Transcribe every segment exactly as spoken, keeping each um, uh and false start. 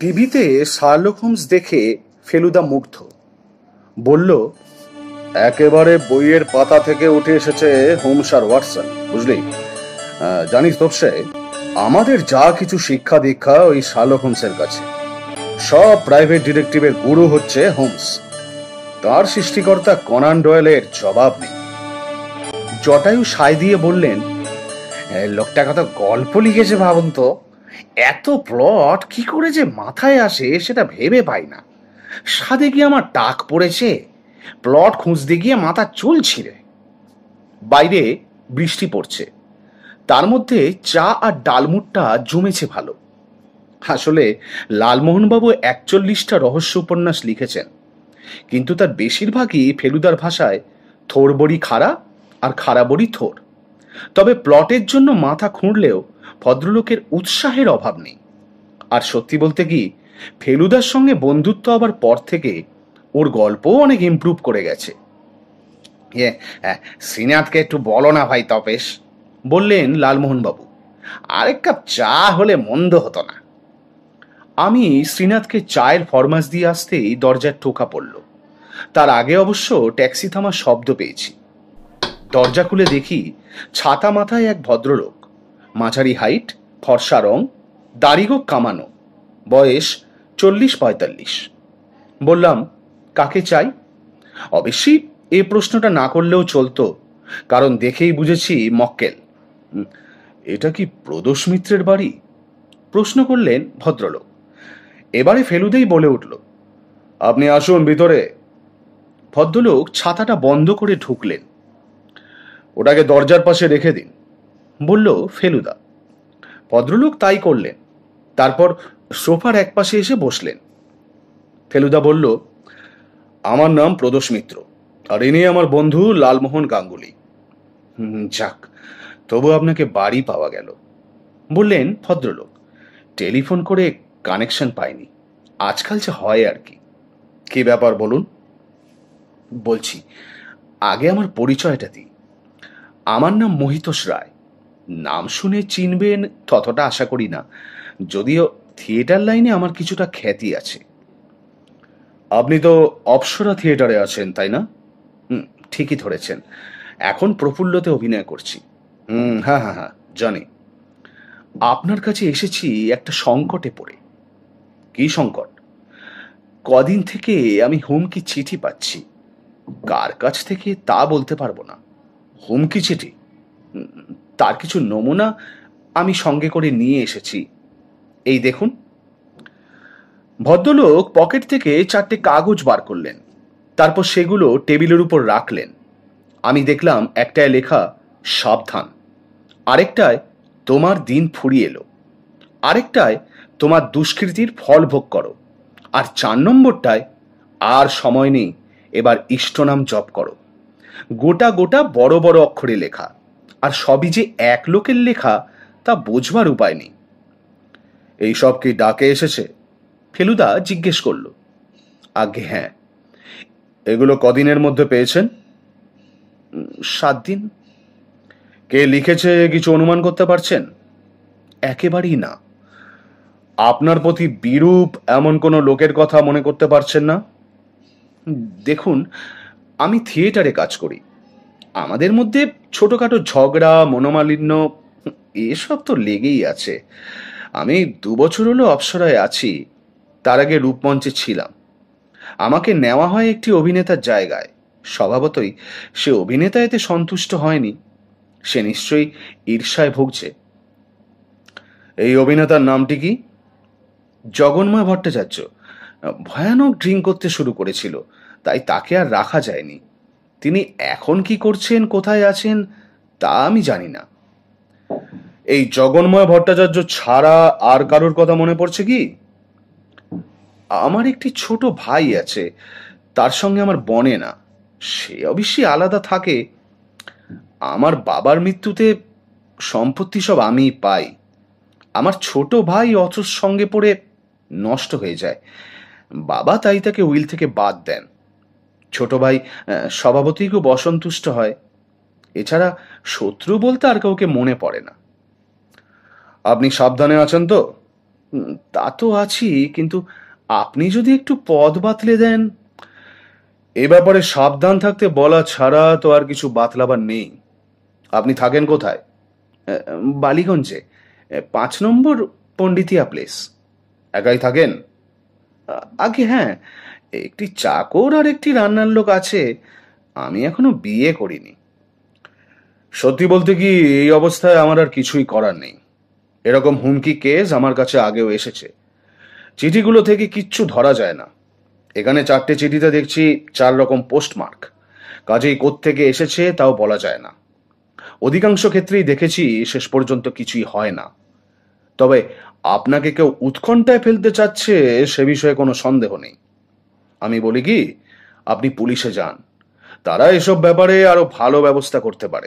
টিভিতে Sherlock Holmes দেখে ফেলুদা মুগ্ধ। বলল, একেবারে বইয়ের পাতা থেকে উঠে এসেছে হোমস আর ওয়াটসন, বুঝলি? জানিস তোপসে, আমাদের যা কিছু শিক্ষা দীক্ষা ওই শার্লক হোমসের কাছে। সব প্রাইভেট ডিটেকটিভের গুরু হচ্ছে হোমস। তার সৃষ্টিকর্তা কনান ডয়েলের জবাব নেই। জটায়ু সায় দিয়ে বললেন, লোকটা কত গল্প লিখেছে ভাবুন তো। এত প্লট কি করে যে মাথায় আসে সেটা ভেবে পাই না। সাদে কি আমার টাক পড়েছে? প্লট খুঁজতে গিয়ে মাথা চুলছিরে। বাইরে বৃষ্টি পড়ছে, তার মধ্যে চা আর ডালমুটটা জমেছে ভালো। আসলে লালমোহনবাবু একচল্লিশটা রহস্য উপন্যাস লিখেছেন, কিন্তু তার বেশিরভাগই ফেলুদার ভাষায় থোর বড়ি খাড়া আর খাড়া বড়ি থোর। তবে প্লটের জন্য মাথা খুঁড়লেও ভদ্রলোকের উৎসাহের অভাব নেই। আর সত্যি বলতে কি, ফেলুদার সঙ্গে বন্ধুত্ব হবার পর থেকে ওর গল্পও অনেক ইমপ্রুভ করে গেছে। শ্রীনাথকে একটু বলো না ভাই তপেশ, বললেন লালমোহনবাবু। আরেক কাপ চা হলে মন্দ হতো না। আমি শ্রীনাথকে চায়ের ফরমাস দিয়ে আসতেই দরজার টোকা পড়ল। তার আগে অবশ্য ট্যাক্সি থামার শব্দ পেয়েছি। দরজা খুলে দেখি ছাতা মাথায় এক ভদ্রলোক, মাঝারি হাইট, ফর্সা রং, দাড়িগোঁফ কামানো, বয়স চল্লিশ পঁয়তাল্লিশ। বললাম, কাকে চাই? অবশ্যই এই প্রশ্নটা না করলেও চলতো, কারণ দেখেই বুঝেছি মক্কেল। এটা কি প্রদোষ মিত্রের বাড়ি? প্রশ্ন করলেন ভদ্রলোক। এবারে ফেলুদাই বলে উঠল, আপনি আসুন ভিতরে। ভদ্রলোক ছাতাটা বন্ধ করে ঢুকলেন। ওটাকে দরজার পাশে রেখে দিন, বলল ফেলুদা। ভদ্রলোক তাই করলেন। তারপর সোফার এক পাশে এসে বসলেন। ফেলুদা বলল, আমার নাম প্রদোষ মিত্র, আর ইনি আমার বন্ধু লালমোহন গাঙ্গুলি। যাক, তবু আপনাকে বাড়ি পাওয়া গেল, বললেন ভদ্রলোক। টেলিফোন করে কানেকশন পাইনি, আজকাল যে হয় আর কি। কি ব্যাপার বলুন? বলছি, আগে আমার পরিচয়টা দিই। আমার নাম মহিতোষ রায়। নাম শুনে চিনবেন ততটা আশা করি না, যদিও থিয়েটার লাইনে আমার কিছুটা খ্যাতি আছে। আপনি তো অপ্সরা থিয়েটারে আছেন, তাই না? ঠিকই ধরেছেন, এখন প্রফুল্লতে অভিনয় করছি। হুম, হ্যাঁ হ্যাঁ হ্যাঁ জানি। আপনার কাছে এসেছি একটা সংকটে পড়ে। কি সংকট? কদিন থেকে আমি হুমকি চিঠি পাচ্ছি। কার কাছ থেকে তা বলতে পারবো না। হুমকি চিঠি? তার কিছু নমুনা আমি সঙ্গে করে নিয়ে এসেছি, এই দেখুন। ভদ্রলোক পকেট থেকে চারটে কাগজ বার করলেন, তারপর সেগুলো টেবিলের উপর রাখলেন। আমি দেখলাম একটায় লেখা সাবধান, আরেকটায় তোমার দিন ফুরিয়ে এলো, আরেকটায় তোমার দুষ্কৃতির ফল ভোগ করো, আর চার নম্বরটায় আর সময় নেই, এবার ইষ্টনাম জপ করো। গোটা গোটা বড় বড় অক্ষরে লেখা, আর সবই যে এক লোকের লেখা তা বোঝবার উপায় নেই। এইসব কি ডাকে এসেছে? ফেলুদা জিজ্ঞেস করল। আগে হ্যাঁ। এগুলো কদিনের মধ্যে পেয়েছেন? সাত দিন। কে লিখেছে কিছু অনুমান করতে পারছেন? একেবারেই না। আপনার প্রতি বিরূপ এমন কোনো লোকের কথা মনে করতে পারছেন না? দেখুন, আমি থিয়েটারে কাজ করি। আমাদের মধ্যে ছোটখাটো ঝগড়া, মনোমালিন্য এসব তো লেগেই আছে। আমি দু বছর হলো অপ্সরায় আছি, তার আগে রূপমঞ্চে ছিলাম। আমাকে নেওয়া হয় একটি অভিনেতার জায়গায়। স্বভাবতই সে অভিনেতা এতে সন্তুষ্ট হয়নি। সে নিশ্চয়ই ঈর্ষায় ভুগছে। এই অভিনেতার নামটি কি? জগন্ময় ভট্টাচার্য। ভয়ানক ড্রিঙ্ক করতে শুরু করেছিল, তাই তাকে আর রাখা যায়নি। তিনি এখন কি করছেন, কোথায় আছেন তা আমি জানি না। এই জগন্ময় ভট্টাচার্য ছাড়া আর কারোর কথা মনে পড়ছে কি? আমার একটি ছোট ভাই আছে, তার সঙ্গে আমার বনে না। সে অবশ্যই আলাদা থাকে। আমার বাবার মৃত্যুতে সম্পত্তি সব আমি পাই। আমার ছোট ভাই অচর সঙ্গে পড়ে নষ্ট হয়ে যায়। বাবা তাই তাকে উইল থেকে বাদ দেন। ছোট ভাই স্বভাবতই খুব অসন্তুষ্ট হয়। এছাড়া শত্রু বলতে আর কাউকে মনে পড়ে না। আপনি সাবধানে আছেন তো? উম, তা তো আছি, কিন্তু আপনি যদি একটু পথ বাতলে দেন। এ ব্যাপারে সাবধান থাকতে বলা ছাড়া তো আর কিছু বাতলাবার নেই। আপনি থাকেন কোথায়? আহ, বালিগঞ্জে, আহ, পাঁচ নম্বর পণ্ডিতিয়া প্লেস। একাই থাকেন? আ- আগে হ্যাঁ, একটি চাকর আর একটি রান্নার লোক আছে। আমি এখনো বিয়ে করিনি। সত্যি বলতে কি, এই অবস্থায় আমার আর কিছুই করার নেই। এরকম হুমকি কেস আমার কাছে আগেও এসেছে। চিঠিগুলো থেকে কিচ্ছু ধরা যায় না। এখানে চারটে চিঠিতে দেখছি চার রকম পোস্টমার্ক। কাজেই কোত্থেকে এসেছে তাও বলা যায় না। অধিকাংশ ক্ষেত্রেই দেখেছি শেষ পর্যন্ত কিছুই হয় না। তবে আপনাকে কেউ উৎকণ্ঠায় ফেলতে চাচ্ছে সে বিষয়ে কোনো সন্দেহ নেই। আমি বলি কি, আপনি পুলিশে যান। তারা এসব ব্যাপারে আরো ভালো ব্যবস্থা করতে পারে।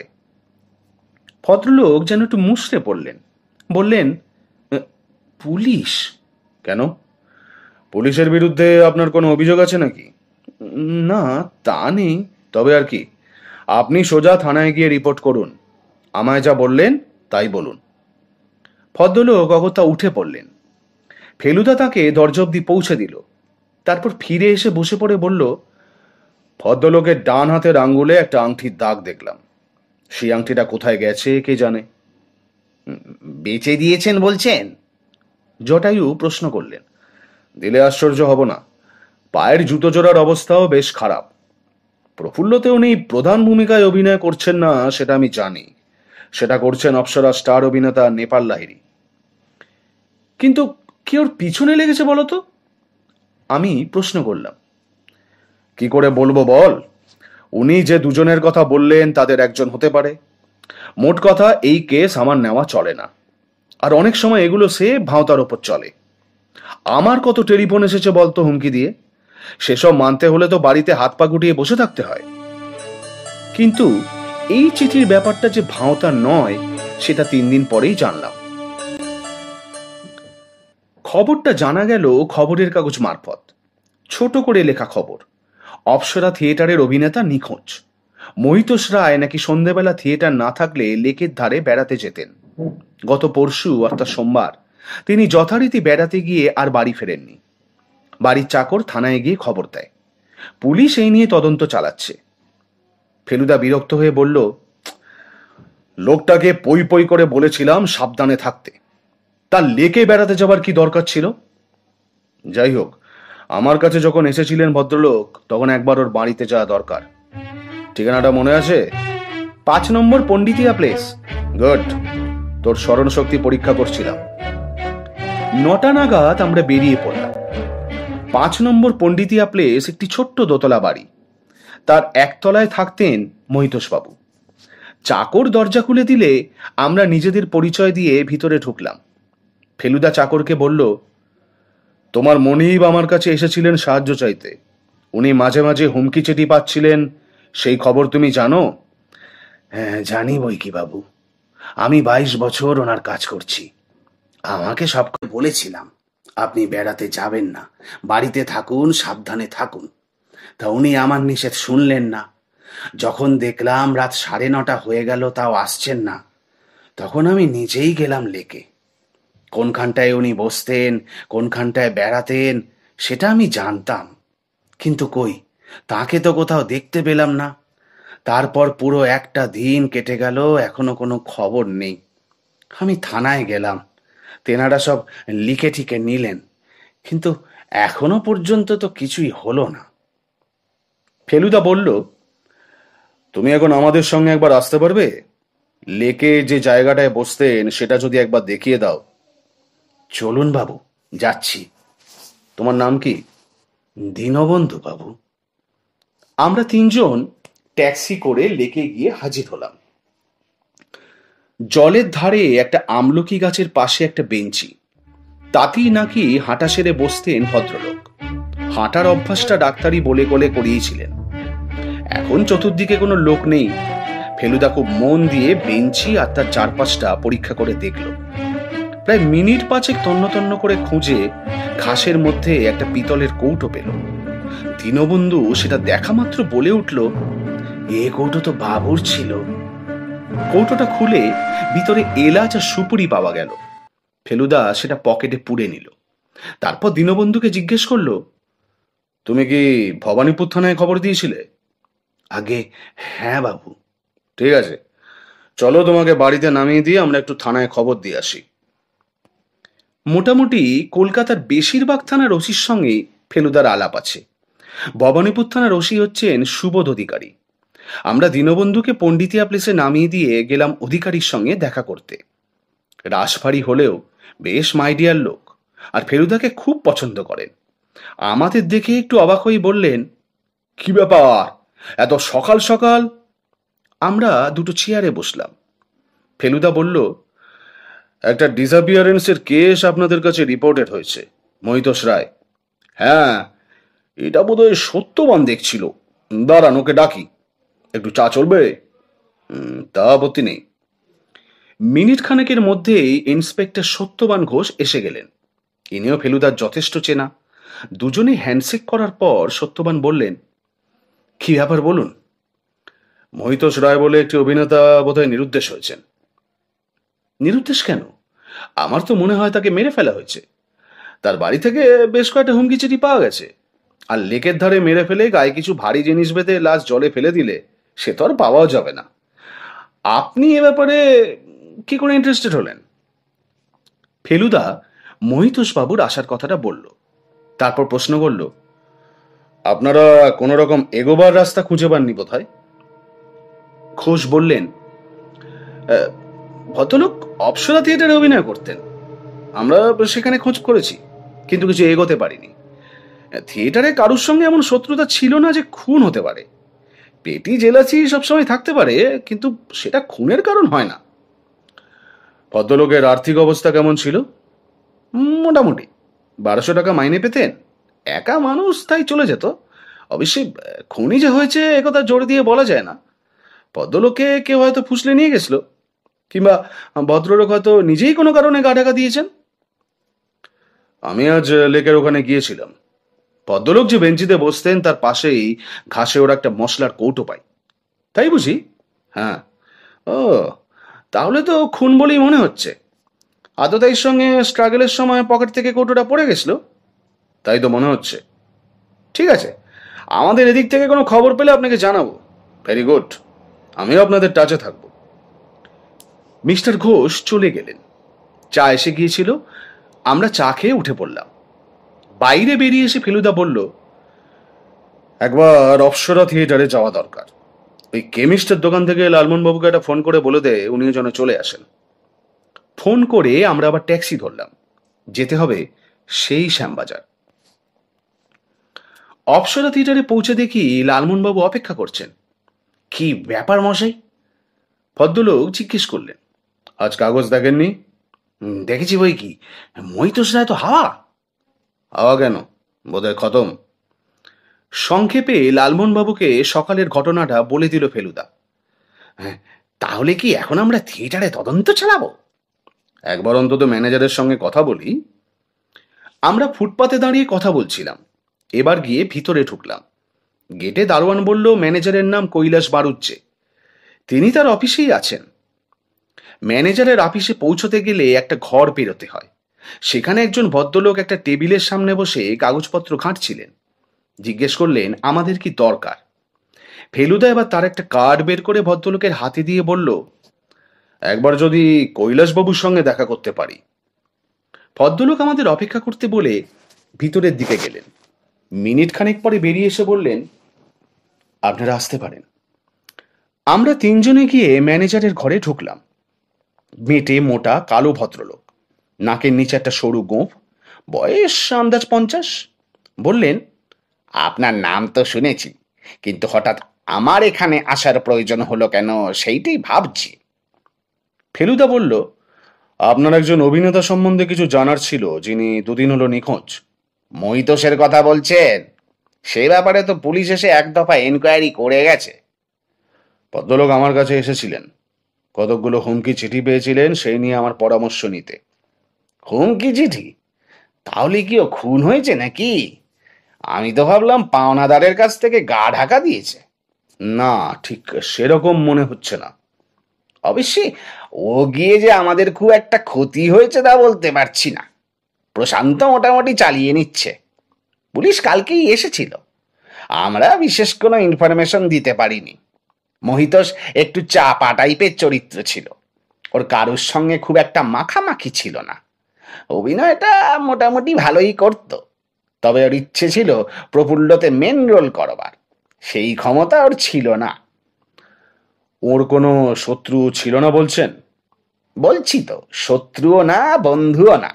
ভদ্রলোক যেন একটু মুষড়ে পড়লেন। বললেন, "এ, পুলিশ? কেন? পুলিশের বিরুদ্ধে আপনার কোনো অভিযোগ আছে নাকি?" "উম, না, তা নেই। তবে আর কি, আপনি সোজা থানায় গিয়ে রিপোর্ট করুন। আমায় যা বললেন তাই বলুন।" ভদ্রলোক অগত্যা উঠে পড়লেন। ফেলুদা তাকে দরজা অব্দি পৌঁছে দিল। তারপর ফিরে এসে বসে পড়ে বলল, ভদ্রলোকের ডান হাতের আঙ্গুলে একটা আংটির দাগ দেখলাম। সেই আংটিটা কোথায় গেছে কে জানে। "উম, বেচে দিয়েছেন বলছেন?" জটায়ু প্রশ্ন করলেন। দিলে আশ্চর্য হব না। পায়ের জুতো জোড়ার অবস্থাও বেশ খারাপ। প্রফুল্লতে উনি প্রধান ভূমিকায় অভিনয় করছেন না সেটা আমি জানি। সেটা করছেন অপ্সরা স্টার অভিনেতা নেপাল লাহিড়ী। কিন্তু কি ওর পিছনে লেগেছে বলতো? আমি প্রশ্ন করলাম। কি করে বলবো বল? উনি যে দুজনের কথা বললেন তাদের একজন হতে পারে। মোট কথা, এই কেস আমার নেওয়া চলে না। আর অনেক সময় এগুলো সে ভাঁওতার ওপর চলে। আমার কত টেলিফোন এসেছে বলতো হুমকি দিয়ে। সেসব মানতে হলে তো বাড়িতে হাত পা গুটিয়ে বসে থাকতে হয়। কিন্তু এই চিঠির ব্যাপারটা যে ভাঁওতা নয় সেটা তিন দিন পরেই জানলাম। খবরটা জানা গেল খবরের কাগজ মারফত। ছোট করে লেখা খবর, অপ্সরা থিয়েটারের অভিনেতা নিখোঁজ। মহিতোষ রায় নাকি সন্ধেবেলা থিয়েটার না থাকলে লেকের ধারে বেড়াতে যেতেন। গত পরশু অর্থাৎ সোমবার তিনি যথারীতি বেড়াতে গিয়ে আর বাড়ি ফেরেননি। বাড়ির চাকর থানায় গিয়ে খবর দেয়। পুলিশ এই নিয়ে তদন্ত চালাচ্ছে। ফেলুদা বিরক্ত হয়ে বলল, লোকটাকে পই পই করে বলেছিলাম সাবধানে থাকতে। তার লেকে বেড়াতে যাবার কি দরকার ছিল? যাই হোক, আমার কাছে যখন এসেছিলেন ভদ্রলোক, তখন একবার ওর বাড়িতে যাওয়া দরকার। ঠিকানাটা মনে আছে? পাঁচ নম্বর পণ্ডিতিয়া প্লেস। গুড। তোর স্মরণ শক্তি পরীক্ষা করছিলাম। নটা নাগাদ আমরা বেরিয়ে পড়লাম। পাঁচ নম্বর পণ্ডিতিয়া প্লেস একটি ছোট্ট দোতলা বাড়ি। তার একতলায় থাকতেন মহিতোষবাবু। চাকর দরজা খুলে দিলে আমরা নিজেদের পরিচয় দিয়ে ভিতরে ঢুকলাম। ফেলুদা চাকরকে বলল, তোমার মনিব আমার কাছে এসেছিলেন সাহায্য চাইতে। উনি মাঝে মাঝে হুমকি চিঠি পাচ্ছিলেন, সেই খবর তুমি জানো? হ্যাঁ, জানি বই কি বাবু। আমি বাইশ বছর ওনার কাজ করছি। আমাকে সব বলেছিলাম আপনি বেড়াতে যাবেন না, বাড়িতে থাকুন, সাবধানে থাকুন। তা উনি আমার নিষেধ শুনলেন না। যখন দেখলাম রাত সাড়ে নটা হয়ে গেল তাও আসছেন না, তখন আমি নিজেই গেলাম লেকে। কোনখানটায় উনি বসতেন, কোনখানটায় বেড়াতেন সেটা আমি জানতাম, কিন্তু কই, তাকে তো কোথাও দেখতে পেলাম না। তারপর পুরো একটা দিন কেটে গেল, এখনো কোনো খবর নেই। আমি থানায় গেলাম, তেনারা সব লিখে ঠিকে নিলেন, কিন্তু এখনো পর্যন্ত তো কিছুই হলো না। ফেলুদা বলল, তুমি এখন আমাদের সঙ্গে একবার আসতে পারবে? লেকে যে জায়গাটায় বসতেন সেটা যদি একবার দেখিয়ে দাও। চলুন বাবু, যাচ্ছি। তোমার নাম কি? দীনবন্ধু বাবু। আমরা তিনজন ট্যাক্সি করে লেকে গিয়ে হাজির হলাম। জলের ধারে একটা আমলকি গাছের পাশে একটা বেঞ্চি, তাতেই নাকি হাঁটা সেরে বসতেন ভদ্রলোক। হাঁটার অভ্যাসটা ডাক্তারি বলে বলে করিয়েছিলেন। এখন চতুর্দিকে কোনো লোক নেই। ফেলুদা খুব মন দিয়ে বেঞ্চি আর তার চারপাশটা পরীক্ষা করে দেখল। প্রায় মিনিট পাঁচেক তন্ন তন্ন করে খুঁজে ঘাসের মধ্যে একটা পিতলের কৌটো পেল। দীনবন্ধু সেটা দেখা মাত্র বলে উঠল, এ কৌটো তো বাবুর ছিল। কৌটোটা খুলে ভিতরে এলাচ আর সুপুরি পাওয়া গেল। ফেলুদা সেটা পকেটে পুরে নিল। তারপর দীনবন্ধুকে জিজ্ঞেস করলো, তুমি কি ভবানীপুর থানায় খবর দিয়েছিলে? আগে হ্যাঁ বাবু। ঠিক আছে, চলো তোমাকে বাড়িতে নামিয়ে দিয়ে আমরা একটু থানায় খবর দিয়ে আসি। মোটামুটি কলকাতার বেশিরভাগ থানার ওসির সঙ্গে ফেলুদার আলাপ আছে। ভবানীপুর থানার ওসি হচ্ছেন সুবোধ অধিকারী। আমরা দীনবন্ধুকে পণ্ডিতিয়া প্লেসে নামিয়ে দিয়ে গেলাম অধিকারীর সঙ্গে দেখা করতে। রাশভারী হলেও বেশ মাইডিয়ার লোক, আর ফেলুদাকে খুব পছন্দ করেন। আমাদের দেখে একটু অবাক হয়ে বললেন, কি ব্যাপার এত সকাল সকাল? আমরা দুটো চেয়ারে বসলাম। ফেলুদা বলল, একটা ডিসঅ্যাপিয়ারেন্সের কেস আপনাদের কাছে রিপোর্টেড হয়েছে, মহিতোষ রায়। হ্যাঁ, এটা বোধহয় সত্যবান দেখছিল। দাঁড়ান, ওকে ডাকি। একটু চা চলবে? তা আপত্তি নেই। মিনিট খানেকের মধ্যেই ইন্সপেক্টর সত্যবান ঘোষ এসে গেলেন। ইনিও ফেলুদার যথেষ্ট চেনা। দুজনে হ্যান্ডশেক করার পর সত্যবান বললেন, কি ব্যাপার বলুন। মহিতোষ রায় বলে একটি অভিনেতা বোধহয় নিরুদ্দেশ হয়েছেন। নিরুদ্দেশ কেন? আমার তো মনে হয় তাকে মেরে ফেলা হয়েছে। তার বাড়ি থেকে বেশ কয়েকটা হুমকি চিঠি পাওয়া গেছে। আর লেকের ধারে মেরে ফেলে গায়ে কিছু ভারী জিনিস বেঁধে লাশ জলে ফেলে দিলে সে তো আর পাওয়াও যাবে না। আপনি এ ব্যাপারে কি করে ইন্টারেস্টেড হলেন? ফেলুদা মহিতোষ বাবুর আসার কথাটা বলল। তারপর প্রশ্ন করল, আপনারা কোন রকম এগোবার রাস্তা খুঁজে পাননি বোধহয়? ঘোষ বললেন, ভদ্রলোক অপ্সরা থিয়েটারে অভিনয় করতেন। আমরা সেখানে খোঁজ করেছি, কিন্তু কিছু এগোতে পারিনি। থিয়েটারে কারুর সঙ্গে এমন শত্রুতা ছিল না যে খুন হতে পারে। পেটি জেলাচি সবসময় থাকতে পারে, কিন্তু সেটা খুনের কারণ হয় না। ভদ্রলোকের আর্থিক অবস্থা কেমন ছিল? মোটামুটি। বারোশো টাকা মাইনে পেতেন। একা মানুষ, তাই চলে যেত। অবশ্যই খুনি যে হয়েছে একথা জোর দিয়ে বলা যায় না। ভদ্রলোকে কেউ হয়তো ফুসলে নিয়ে গেছিল, কিংবা ভদ্রলোক হয়তো নিজেই কোনো কারণে গা ঢাকা দিয়েছেন। আমি আজ লেকের ওখানে গিয়েছিলাম। ভদ্রলোক যে বেঞ্চিতে বসতেন তার পাশেই ঘাসে ওরা একটা মশলার কৌটো পাই। তাই বুঝি? হ্যাঁ। ও, তাহলে তো খুন বলেই মনে হচ্ছে। আততায়ীর সঙ্গে স্ট্রাগলের সময় পকেট থেকে কৌটোটা পড়ে গেছিল। তাই তো মনে হচ্ছে। ঠিক আছে, আমাদের এদিক থেকে কোনো খবর পেলে আপনাকে জানাবো। ভেরি গুড, আমিও আপনাদের টাচে থাকব। মিস্টার ঘোষ চলে গেলেন। চা এসে গিয়েছিল। আমরা চা খেয়ে উঠে পড়লাম। বাইরে বেরিয়ে এসে ফেলুদা বলল, একবার অপ্সরা থিয়েটারে যাওয়া দরকার। ওই কেমিস্টের দোকান থেকে লালমোহনবাবুকে একটা ফোন করে বলে দে উনিও যেন চলে আসেন। ফোন করে আমরা আবার ট্যাক্সি ধরলাম। যেতে হবে সেই শ্যামবাজার। অপ্সরা থিয়েটারে পৌঁছে দেখি লালমোহনবাবু অপেক্ষা করছেন। কি ব্যাপার মশাই? ভদ্রলোক জিজ্ঞেস করলেন। আজ কাগজ দেখেননি? দেখেছি বই কি, মহিতোষ রায় তো হাওয়া। হাওয়া কেন? বোধহয় খতম। সংক্ষেপে লালমোহনবাবুকে সকালের ঘটনাটা বলে দিল ফেলুদা। হ্যাঁ, তাহলে কি এখন আমরা থিয়েটারে তদন্ত চালাবো? একবার অন্তত ম্যানেজারের সঙ্গে কথা বলি। আমরা ফুটপাতে দাঁড়িয়ে কথা বলছিলাম। এবার গিয়ে ভিতরে ঢুকলাম। গেটে দারোয়ান বলল ম্যানেজারের নাম কৈলাস বাড়ুজ্জে। তিনি তার অফিসেই আছেন। ম্যানেজারের অফিসে পৌঁছতে গেলে একটা ঘর পেরোতে হয়। সেখানে একজন ভদ্রলোক একটা টেবিলের সামনে বসে কাগজপত্র ঘাঁটছিলেন। জিজ্ঞেস করলেন আমাদের কি দরকার। ফেলুদা এবার তার একটা কার্ড বের করে ভদ্রলোকের হাতে দিয়ে বলল, একবার যদি কৈলাসবাবুর সঙ্গে দেখা করতে পারি। ভদ্রলোক আমাদের অপেক্ষা করতে বলে ভিতরের দিকে গেলেন। মিনিট খানেক পরে বেরিয়ে এসে বললেন, আপনারা আসতে পারেন। আমরা তিনজনে গিয়ে ম্যানেজারের ঘরে ঢুকলাম। মেটে মোটা কালো ভদ্রলোক, নাকের নিচে একটা সরু গোঁফ, বয়স আন্দাজ পঞ্চাশ। বললেন, আপনার নাম তো শুনেছি, কিন্তু হঠাৎ আমার এখানে আসার প্রয়োজন হলো কেন সেইটাই ভাবছি। ফেলুদা বলল, আপনার একজন অভিনেতা সম্বন্ধে কিছু জানার ছিল, যিনি দুদিন হলো নিখোঁজ। মহিতোষের কথা বলছেন? সে ব্যাপারে তো পুলিশ এসে এক দফা এনকোয়ারি করে গেছে। ভদ্রলোক আমার কাছে এসেছিলেন। কতকগুলো হুমকি চিঠি পেয়েছিলেন সেই নিয়ে আমার পরামর্শ নিতে। হুমকি চিঠি? তাহলে কি ও খুন হয়েছে নাকি? আমি তো ভাবলাম পাওনাদারের কাছ থেকে গা ঢাকা দিয়েছে। না, ঠিক সেরকম মনে হচ্ছে না। অবশ্যই ও গিয়ে যে আমাদের খুব একটা ক্ষতি হয়েছে তা বলতে পারছি না। প্রশান্ত মোটামুটি চালিয়ে নিচ্ছে। পুলিশ কালকেই এসেছিল। আমরা বিশেষ কোনো ইনফরমেশন দিতে পারিনি। মহিতোষ একটু চাপা টাইপের চরিত্র ছিল। ওর কারোর সঙ্গে খুব একটা মাখামাখি ছিল না। অভিনয়টা মোটামুটি ভালোই করত, তবে ওর ইচ্ছে ছিল প্রফুল্লতে মেন রোল করবার। সেই ক্ষমতা ওর ছিল না। ওর কোনো শত্রু ছিল না বলছেন? বলছি তো, শত্রুও না, বন্ধুও না।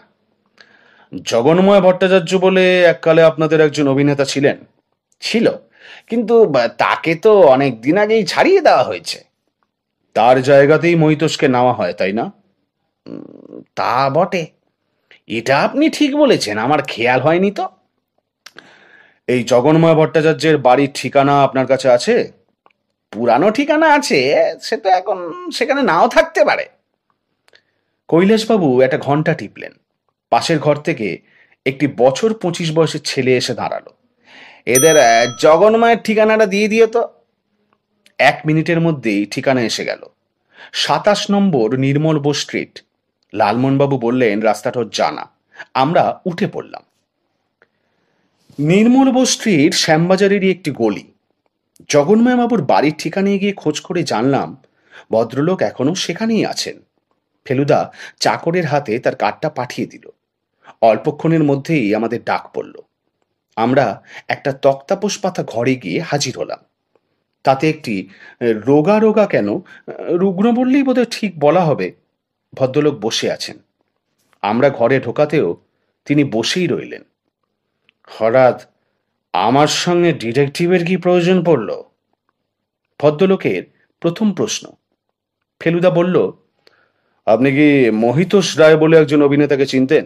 জগন্ময় ভট্টাচার্য বলে এককালে আপনাদের একজন অভিনেতা ছিলেন। ছিল, কিন্তু তাকে তো অনেক দিন আগেই ছাড়িয়ে দেওয়া হয়েছে। তার জায়গাতেই মহিতোষকে নেওয়া হয়, তাই না? তা বটে। এটা আপনি ঠিক বলেছেন, আমার খেয়াল হয়নি তো। এই জগন্ময় ভট্টাচার্যের বাড়ির ঠিকানা আপনার কাছে আছে? পুরানো ঠিকানা আছে, সেটা এখন সেখানে নাও থাকতে পারে। কৈলাসবাবু একটা ঘন্টা টিপলেন। পাশের ঘর থেকে একটি বছর পঁচিশ বয়সের ছেলে এসে দাঁড়ালো। এদের জগন্ময়ের ঠিকানাটা দিয়ে দিও তো। এক মিনিটের মধ্যেই ঠিকানা এসে গেল। সাতাশ নম্বর নির্মল বোস স্ট্রিট। লালমোহনবাবু বললেন রাস্তাটা জানা। আমরা উঠে পড়লাম। নির্মল বোস স্ট্রিট শ্যামবাজারেরই একটি গলি। জগন্ময় বাবুর বাড়ির ঠিকানায় গিয়ে খোঁজ করে জানলাম ভদ্রলোক এখনো সেখানেই আছেন। ফেলুদা চাকরের হাতে তার কার্ডটা পাঠিয়ে দিল। অল্পক্ষণের মধ্যেই আমাদের ডাক পড়ল। আমরা একটা তক্তাপোষ পাতা ঘরে গিয়ে হাজির হলাম। তাতে একটি রোগা রোগা কেন, রুগ্ন বললেই বোধহয় ঠিক বলা হবে, ভদ্রলোক বসে আছেন। আমরা ঘরে ঢোকাতেও তিনি বসেই রইলেন। হঠাৎ আমার সঙ্গে ডিটেকটিভের কি প্রয়োজন পড়ল? ভদ্রলোকের প্রথম প্রশ্ন। ফেলুদা বলল, আপনি কি মহিতোষ রায় বলে একজন অভিনেতাকে চিনতেন?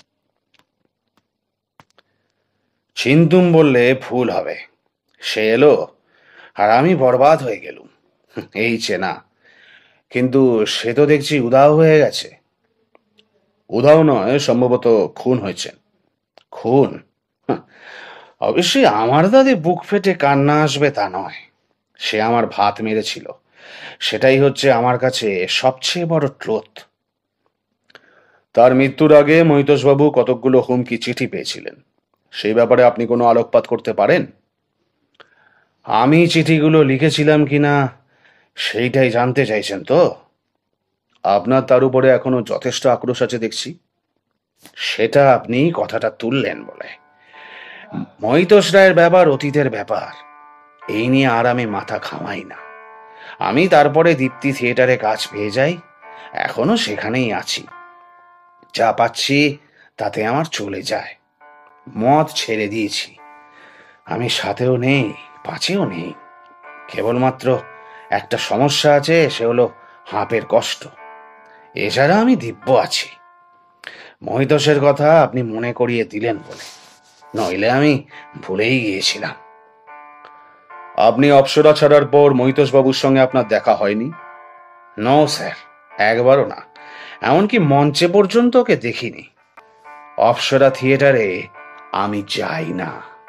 চিনতুম বললে ভুল হবে। সে এলো আর আমি বরবাদ হয়ে গেলুম, এই চেনা। কিন্তু সে তো দেখছি উধাও হয়ে গেছে। উধাও নয়, সম্ভবত খুন হয়েছেন। খুন? অবশ্যই আমার দাদি বুক ফেটে কান্না আসবে তা নয়। সে আমার ভাত মেরেছিল, সেটাই হচ্ছে আমার কাছে সবচেয়ে বড় ট্রুথ। তার মৃত্যুর আগে মহিতোষবাবু কতকগুলো হুমকি চিঠি পেয়েছিলেন। সেই ব্যাপারে আপনি কোনো আলোকপাত করতে পারেন? আমি চিঠিগুলো লিখেছিলাম কিনা সেইটাই জানতে চাইছেন তো? আপনার তার উপরে এখনো যথেষ্ট আক্রোশ আছে দেখছি। সেটা আপনি কথাটা তুললেন বলে। মহিতোষ রায়ের ব্যাপার অতীতের ব্যাপার, এই নিয়ে আর আমি মাথা ঘামাই না। আমি তারপরে দীপ্তি থিয়েটারে কাজ পেয়ে যাই, এখনো সেখানেই আছি। যা পাচ্ছি তাতে আমার চলে যায়। মদ ছেড়ে দিয়েছি। আমি সাথেও নেই, পাঁচেও নেই। কেবলমাত্র একটা সমস্যা আছে, সে হলো হাঁপের কষ্ট। এছাড়া আমি দিব্য আছি। মহিতোষের কথা আপনি মনে করিয়ে দিলেন বলে, নইলে আমি ভুলেই গিয়েছিলাম। আপনি অপ্সরা ছাড়ার পর মহিতোষবাবুর সঙ্গে আপনার দেখা হয়নি? নো স্যার, একবারও না। এমনকি মঞ্চে পর্যন্ত ওকে দেখিনি। অপ্সরা থিয়েটারে আমি যাই না।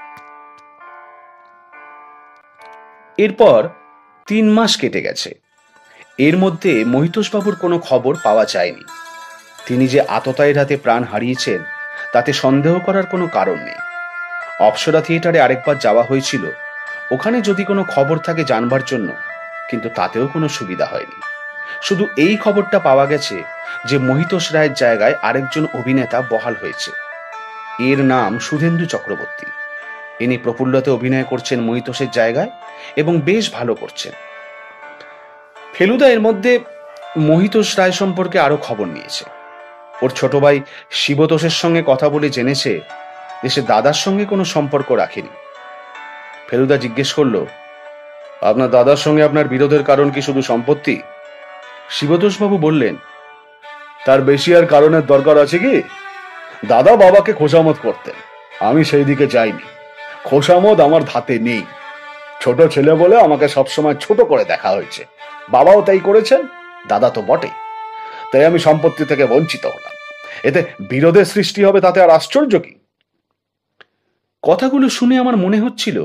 এরপর তিন মাস কেটে গেছে। এর মধ্যে মহিতোষবাবুর কোনো খবর পাওয়া যায়নি। তিনি যে আততায়ীর হাতে প্রাণ হারিয়েছেন তাতে সন্দেহ করার কোনো কারণ নেই। অপ্সরা থিয়েটারে আরেকবার যাওয়া হয়েছিল, ওখানে যদি কোনো খবর থাকে জানবার জন্য, কিন্তু তাতেও কোনো সুবিধা হয়নি। শুধু এই খবরটা পাওয়া গেছে যে মহিতোষ রায়ের জায়গায় আরেকজন অভিনেতা বহাল হয়েছে। এর নাম সুধেন্দু চক্রবর্তী। ইনি প্রফুল্লতে অভিনয় করছেন মহিতোষের জায়গায় এবং বেশ ভালো করছেন। ফেলুদা এর মধ্যে মহিতোষ রায় সম্পর্কে আরো খবর নিয়েছে। ওর ছোট ভাই শিবতোষের সঙ্গে কথা বলে জেনেছে যে সে দাদার সঙ্গে কোনো সম্পর্ক রাখেনি। ফেলুদা জিজ্ঞেস করল, আপনার দাদার সঙ্গে আপনার বিরোধের কারণ কি শুধু সম্পত্তি? শিবতোষবাবু বললেন, তার বেশি আর কারণের দরকার আছে কি? দাদা বাবাকে খোশামত করতেন, আমি সেই দিকে যাইনি। খোশামত আমার ধাতে নেই। ছোট ছেলে বলে আমাকে সবসময় ছোট করে দেখা হয়েছে। বাবাও তাই করেছেন, দাদা তো বটে। তাই আমি সম্পত্তি থেকে বঞ্চিত হলাম। এতে বিরোধের সৃষ্টি হবে, তাতে আর আশ্চর্য কি? কথাগুলো শুনে আমার মনে হচ্ছিল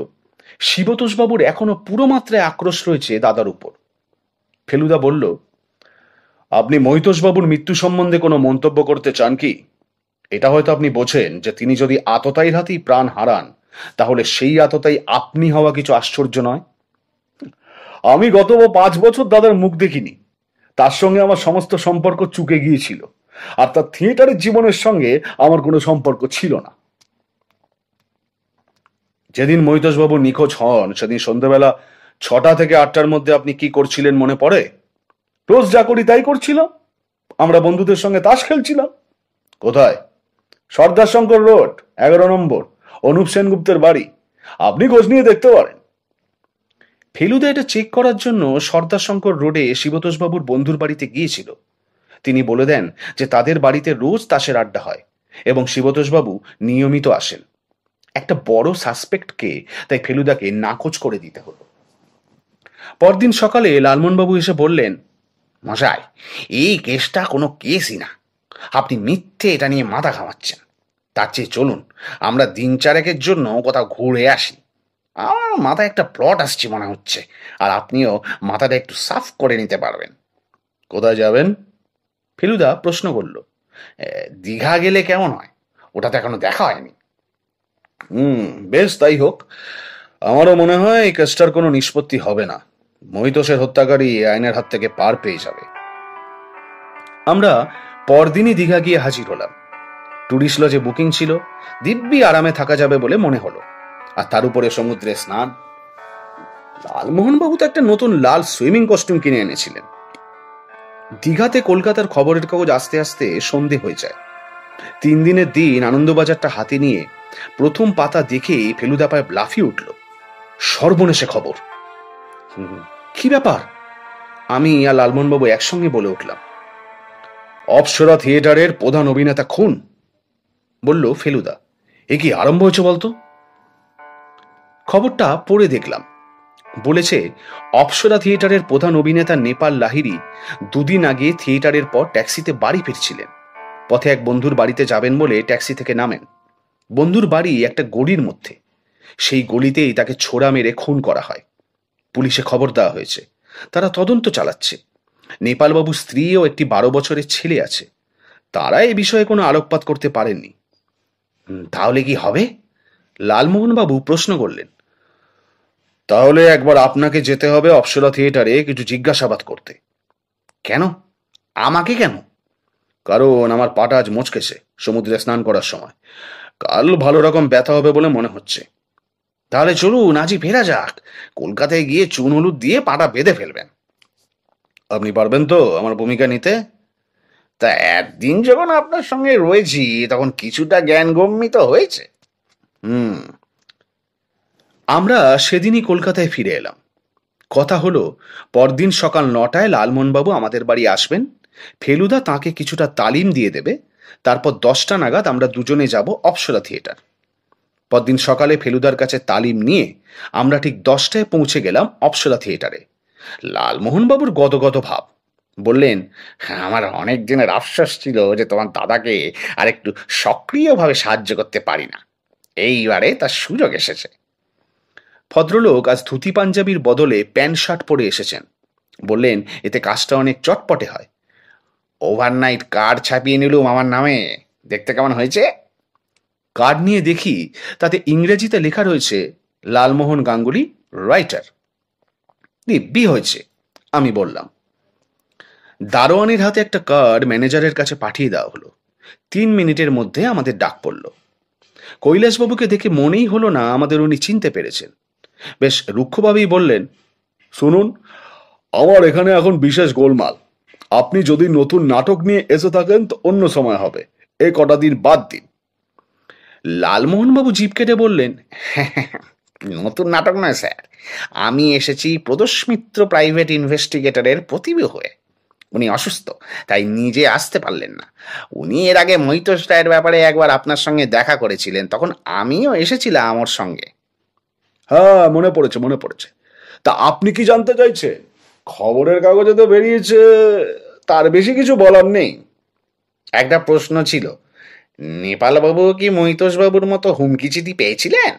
শিবতোষবাবুর এখনো পুরো মাত্রায় আক্রোশ রয়েছে দাদার উপর। ফেলুদা বলল, আপনি মহিতোষবাবুর মৃত্যু সম্বন্ধে কোনো মন্তব্য করতে চান কি? এটা হয়তো আপনি বোঝেন যে তিনি যদি আততায়ীর হাতেই প্রাণ হারান, তাহলে সেই আততায়ী আপনি হওয়া কিছু আশ্চর্য নয়। আমি গত পাঁচ বছর দাদার মুখ দেখিনি। তার সঙ্গে আমার সমস্ত সম্পর্ক চুকে গিয়েছিল, আর তার থিয়েটারের জীবনের সঙ্গে আমার কোনো সম্পর্ক ছিল না। যেদিন মহিতোষবাবু নিখোঁজ হন সেদিন সন্ধ্যেবেলা ছটা থেকে আটটার মধ্যে আপনি কি করছিলেন মনে পড়ে? রোজ যা করি তাই করছিল। আমরা বন্ধুদের সঙ্গে তাস খেলছিলাম। কোথায়? সর্দার শঙ্কর রোড, এগারো নম্বর, অনুপ সেনগুপ্তের বাড়ি। আপনি খোঁজ নিয়ে দেখতে পারেন। ফেলুদা এটা চেক করার জন্য সর্দার শঙ্কর রোডে শিবতোষবাবুর বন্ধুর বাড়িতে গিয়েছিল। তিনি বলে দেন যে তাদের বাড়িতে রোজ তাসের আড্ডা হয় এবং শিবতোষবাবু নিয়মিত আসেন। একটা বড় সাসপেক্টকে তাই ফেলুদাকে নাকচ করে দিতে হলো। পরদিন সকালে লালমোহনবাবু এসে বললেন, মশাই, এই কেসটা কোনো কেসই না। আপনি মিথ্যে এটা নিয়ে মাথা ঘামাচ্ছেন। তার চেয়ে চলুন আমরা দিন চারেকের জন্য কোথাও ঘুরে আসি। আমার মাথায় একটা প্লট আসছে মনে হচ্ছে, আর আপনিও মাথাটা একটু সাফ করে নিতে পারবেন। কোথায় যাবেন? ফেলুদা প্রশ্ন করল। দীঘা গেলে কেমন হয়? ওটা তো এখনো দেখা হয়নি। হুম, বেশ, তাই হোক। আমারও মনে হয় এই কেসটার কোনো নিষ্পত্তি হবে না। মহিতোষের হত্যাকারী আইনের হাত থেকে পার পেয়ে যাবে। আমরা পরদিনই দীঘা গিয়ে হাজির হলাম। টুরিস্ট লজে বুকিং ছিল, দিব্যি আরামে থাকা যাবে বলে মনে হলো। আর তার উপরে সমুদ্রে স্নান। লালমোহনবাবু তো একটা নতুন লাল সুইমিং কস্টিউম কিনে এনেছিলেন। দীঘাতে কলকাতার খবরের কাগজ আস্তে আস্তে সন্ধে হয়ে যায়। তিন দিনের দিন আনন্দবাজারটা হাতে নিয়ে প্রথম পাতা দেখে ফেলুদা পায় লাফিয়ে উঠল। সর্বনেশে খবর! কি ব্যাপার? আমি আর লালমোহনবাবু একসঙ্গে বলে উঠলাম। অপ্সরা থিয়েটারের প্রধান অভিনেতা খুন, বলল ফেলুদা। এ কি আরম্ভ হয়েছে বলতো? খবরটা পড়ে দেখলাম। বলেছে, অপ্সরা থিয়েটারের প্রধান অভিনেতা নেপাল লাহিড়ী দুদিন আগে থিয়েটারের পর ট্যাক্সিতে বাড়ি ফিরছিলেন। পথে এক বন্ধুর বাড়িতে যাবেন বলে ট্যাক্সি থেকে নামেন। বন্ধুর বাড়ি একটা গলির মধ্যে। সেই গলিতেই তাকে ছোড়া মেরে খুন করা হয়। পুলিশে খবর দেওয়া হয়েছে, তারা তদন্ত চালাচ্ছে। নেপালবাবুর স্ত্রী ও একটি বারো বছরের ছেলে আছে। তারা এ বিষয়ে কোনো আলোকপাত করতে পারেননি। তাহলে কি হবে? লালমোহনবাবু প্রশ্ন করলেন। তাহলে একবার আপনাকে যেতে হবে অপ্সরা থিয়েটারে কিছু জিজ্ঞাসাবাদ করতে। কেন? আমাকে কেন? কারণ আমার পাটা আজ মচকেছে সমুদ্রে স্নান করার সময়। কাল ভালো রকম ব্যথা হবে বলে মনে হচ্ছে। তাহলে চলুন আজই ফেরা যাক। কলকাতায় গিয়ে চুন হলুদ দিয়ে পাটা বেঁধে ফেলবেন। আপনি পারবেন তো আমার ভূমিকা নিতে? তা একদিন যখন আপনার সঙ্গে রয়েছি তখন কিছুটা জ্ঞান গম্যিত হয়েছে। হুম। আমরা সেদিনই কলকাতায় ফিরে এলাম। কথা হলো, পরদিন সকাল নটায় লালমোহনবাবু আমাদের বাড়ি আসবেন। ফেলুদা তাকে কিছুটা তালিম দিয়ে দেবে। তারপর দশটা নাগাদ আমরা দুজনে যাব অপ্সরা থিয়েটার। পরদিন সকালে ফেলুদার কাছে তালিম নিয়ে আমরা ঠিক দশটায় পৌঁছে গেলাম অপ্সরা থিয়েটারে। লালমোহনবাবুর গদগদ ভাব। বললেন, হ্যাঁ, আমার অনেক দিনের আফসোস ছিল যে তোমার দাদাকে আর একটু সক্রিয়ভাবে সাহায্য করতে পারি না। এইবারে তার সুযোগ এসেছে। ভদ্রলোক আজ ধুতি পাঞ্জাবির বদলে প্যান্ট শার্ট পরে এসেছেন। বললেন, এতে কাজটা অনেক চটপটে হয়। ওভারনাইট কার্ড ছাপিয়ে নিলুম আমার নামে। দেখতে কেমন হয়েছে? কার্ড নিয়ে দেখি তাতে ইংরেজিতে লেখা রয়েছে, লালমোহন গাঙ্গুলি, রাইটার। দিব্যি হয়েছে, আমি বললাম। দারোয়ানের হাতে একটা কার্ড ম্যানেজারের কাছে পাঠিয়ে দেওয়া হলো। তিন মিনিটের মধ্যে আমাদের ডাক পড়ল। কৈলাসবাবুকে দেখে মনেই হলো না আমাদের উনি চিনতে পেরেছেন। বেশ রুক্ষভাবেই বললেন, শুনুন, আমার এখানে এখন বিশেষ গোলমাল। আপনি যদি নতুন নাটক নিয়ে এসে থাকেন তো অন্য সময় হবে, এই কটা দিন বাদ দিন। লালমোহনবাবু জিভ কেটে বললেন, নতুন নাটক নয় স্যার, আমি এসেছি প্রদোষ মিত্র প্রাইভেট ইনভেস্টিগেটরের প্রতিভা হয়ে। উনি অসুস্থ, তাই নিজে আসতে পারলেন না। উনি এর আগে মহিতোষ রায়ের ব্যাপারে একবার আপনার সঙ্গে দেখা করেছিলেন, তখন আমিও এসেছিলাম আমার সঙ্গে। হ্যাঁ, মনে পড়েছে মনে পড়েছে তা আপনি কি জানতে চাইছেন? খবরের কাগজে তো বেরিয়েছে, তার বেশি কিছু বলার নেই। একটা প্রশ্ন ছিল, নেপালবাবু কি মহিতোষবাবুর মতো হুমকি চিঠি পেয়েছিলেন?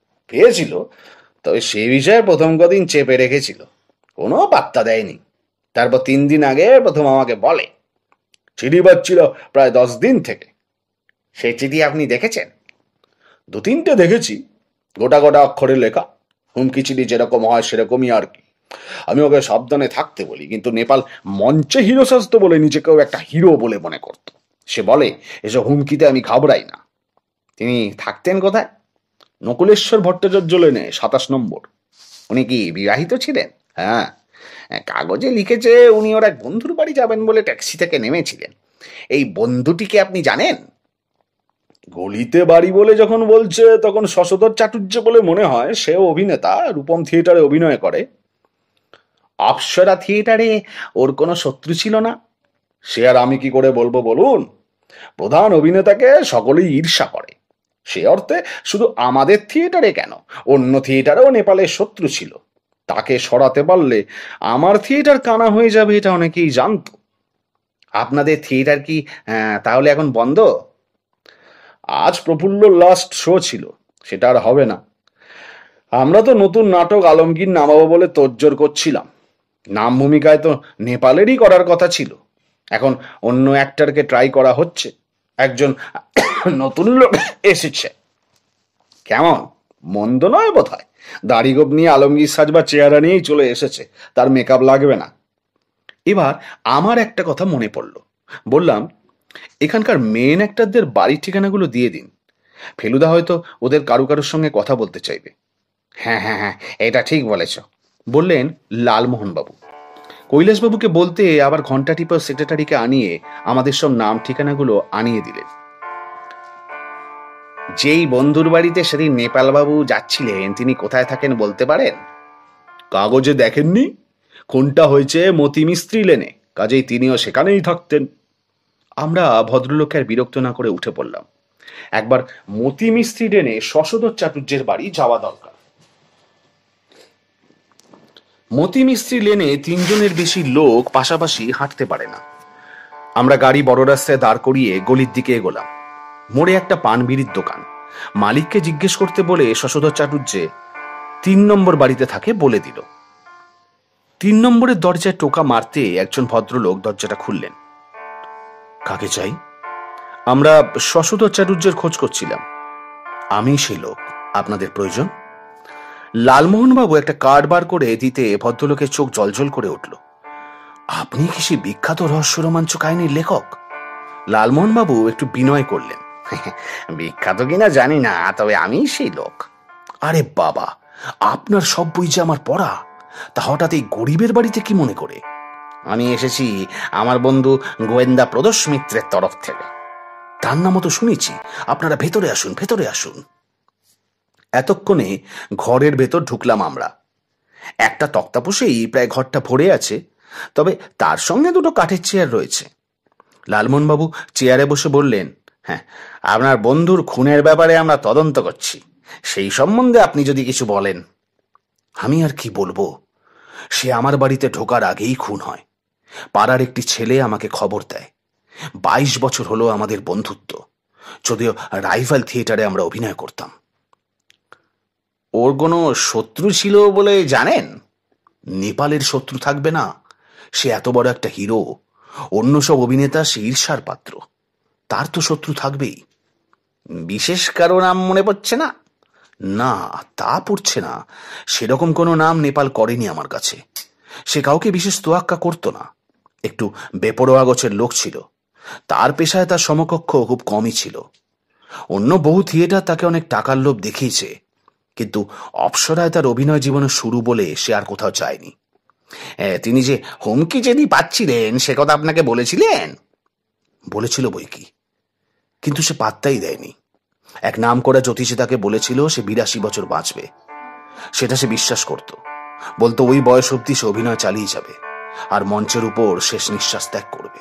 পেয়েছিল, তবে সে বিষয়ে প্রথম কদিন চেপে রেখেছিল, কোনো পাত্তা দেয়নি। তারপর তিন দিন আগে প্রথম আমাকে বলে, চিঠি পাচ্ছিল প্রায় দশ দিন থেকে। সেই চিঠি আপনি দেখেছেন? দু তিনটে দেখেছি, গোটা গোটা অক্ষরে লেখা, হুমকি চিঠি যেরকম হয় সেরকমই আর কি। আমি ওকে সাবধানে থাকতে বলি, কিন্তু নেপাল মঞ্চে হিরো সাজতো বলে নিজেকেও একটা হিরো বলে মনে করত। সে বলে এসব হুমকিতে আমি ঘাবড়াই না। তিনি থাকতেন কোথায়? নকুলেশ্বর ভট্টাচার্য লেনে সাতাশ নম্বর। উনি কি বিবাহিত ছিলেন? হ্যাঁ, কাগজে লিখেছে উনি ওর এক বন্ধুর বাড়ি যাবেন বলে ট্যাক্সি থেকে নেমেছিলেন। এই বন্ধুটিকে আপনি জানেন? গলিতে বাড়ি বলে যখন বলছে তখন শশধর চাটুর্য বলে মনে হয়। সেও অভিনেতা, রূপম থিয়েটারে অভিনয় করে। অপ্সরা থিয়েটারে ওর কোনো শত্রু ছিল না? সে আর আমি কি করে বলবো বলুন। প্রধান অভিনেতাকে সকলেই ঈর্ষা করে। সে অর্থে শুধু আমাদের থিয়েটারে কেন, অন্য থিয়েটারেও নেপালের শত্রু ছিল। তাকে সরাতে পারলে আমার থিয়েটার কানা হয়ে যাবে, এটা অনেকেই জানতো। আপনাদের থিয়েটার কি তাহলে এখন বন্ধ? আজ প্রফুল্ল লাস্ট শো ছিল, সেটা আর হবে না। আমরা তো নতুন নাটক আলমগীর নামাবো বলে তোড়জোড় করছিলাম। নাম ভূমিকায় তো নেপালেরই করার কথা ছিল। এখন অন্য অ্যাক্টরকে ট্রাই করা হচ্ছে। একজন নতুন লোক এসেছে, কেমন মন্দ নয় বোধ হয়। দাড়ি গোপ নিয়ে আলমগীর সাজবা চেহারা নিয়েই চলে এসেছে, তার মেকআপ লাগবে না। এবার আমার একটা কথা মনে পড়ল। বললাম, এখানকার মেন অ্যাক্টরদের বাড়ির ঠিকানাগুলো দিয়ে দিন। ফেলুদা হয়তো ওদের কারু কারুর সঙ্গে কথা বলতে চাইবে। হ্যাঁ হ্যাঁ হ্যাঁ, এটা ঠিক বলেছ, বললেন লালমোহনবাবু। কৈলাসবাবুকে বলতে আবার ঘন্টা টিপার সেক্রেটারিকে আনিয়ে আমাদের সব নাম ঠিকানাগুলো আনিয়ে দিলেন। যেই বন্ধুর বাড়িতে সেদিন নেপালবাবু যাচ্ছিলেন, তিনি কোথায় থাকেন বলতে পারেন? কাগজে দেখেননি? কোনটা হয়েছে মতি মিস্ত্রি লেনে, কাজেই তিনিও সেখানেই থাকতেন। আমরা ভদ্রলোককে আর বিরক্ত না করে উঠে পড়লাম। একবার মতি মিস্ত্রি লেনে শশধর চাটুর্যের বাড়ি যাওয়া দরকার। মতি মিস্ত্রি লেনে তিনজনের বেশি লোক পাশাপাশি হাঁটতে পারে না। আমরা গাড়ি বড় রাস্তায় দাঁড় করিয়ে গলির দিকে এগোলাম। মোড়ে একটা পান বিড়ির দোকান। মালিককে জিজ্ঞেস করতে বলে শশধর চাটুর্যে তিন নম্বর বাড়িতে থাকে বলে দিল। তিন নম্বরের দরজায় টোকা মারতে একজন ভদ্রলোক দরজাটা খুললেন। কাকে চাই? আমরা শশধর চাটুর্যের খোঁজ করছিলাম। আমি সেই লোক, আপনাদের প্রয়োজন? লালমোহনবাবু একটা কার্ড বার করে দিতে ভদ্রলোকের চোখ জলজল করে উঠল। আপনি কি সেই বিখ্যাত রহস্য রোমাঞ্চ কাহিনীর লেখক? লালমোহনবাবু একটু বিনয় করলেন। বিখ্যাত কিনা জানি না, তবে আমি সেই লোক। আরে বাবা, আপনার সব বই যে আমার পড়া, তা হঠাৎ এই গরিবের বাড়িতে কি মনে করে? আমি এসেছি আমার বন্ধু গোয়েন্দা প্রদোষ মিত্রের তরফ থেকে। তার নামও তো শুনেছি। আপনারা ভেতরে আসুন, ভেতরে আসুন। এতক্ষণে ঘরের ভেতর ঢুকলাম আমরা। একটা তক্তাপোষেই প্রায় ঘরটা ভরে আছে, তবে তার সঙ্গে দুটো কাঠের চেয়ার রয়েছে। লালমোহনবাবু চেয়ারে বসে বললেন, হ্যাঁ, আপনার বন্ধুর খুনের ব্যাপারে আমরা তদন্ত করছি। সেই সম্বন্ধে আপনি যদি কিছু বলেন। আমি আর কি বলবো, সে আমার বাড়িতে ঢোকার আগেই খুন হয়। পাড়ার একটি ছেলে আমাকে খবর দেয়। বাইশ বছর হলো আমাদের বন্ধুত্ব, যদিও রাইভাল থিয়েটারে আমরা অভিনয় করতাম। ওর কোনো শত্রু ছিল বলে জানেন? নেপালের শত্রু থাকবে না? সে এত বড় একটা হিরো, অন্য সব অভিনেতা সে ঈর্ষার পাত্র, তার তো শত্রু থাকবেই। বিশেষ কারো নাম মনে পড়ছে না? না, তা পড়ছে না। সেরকম কোনো নাম নেপাল করেনি আমার কাছে। সে কাউকে বিশেষ তোয়াক্কা করতো না। একটু বেপরোয়া গোছের লোক ছিল। তার পেশায় তার সমকক্ষ খুব কমই ছিল। অন্য বহু থিয়েটার তাকে অনেক টাকার লোভ দেখিয়েছে, কিন্তু অপ্সরায় তার অভিনয় জীবনের শুরু বলে সে আর কোথাও যায়নি। তিনি যে হুমকি যেদি পাচ্ছিলেন সে কথা আপনাকে বলেছিলেন? বলেছিল বই কি, কিন্তু সে পাত্তাই দেয়নি। এক নাম করা জ্যোতিষী তাকে বলেছিল সে বিরাশি বছর বাঁচবে। সেটা সে বিশ্বাস করত। বলতো ওই বয়স অব্দি সে অভিনয় চালিয়ে যাবে আর মঞ্চের উপর শেষ নিঃশ্বাস ত্যাগ করবে।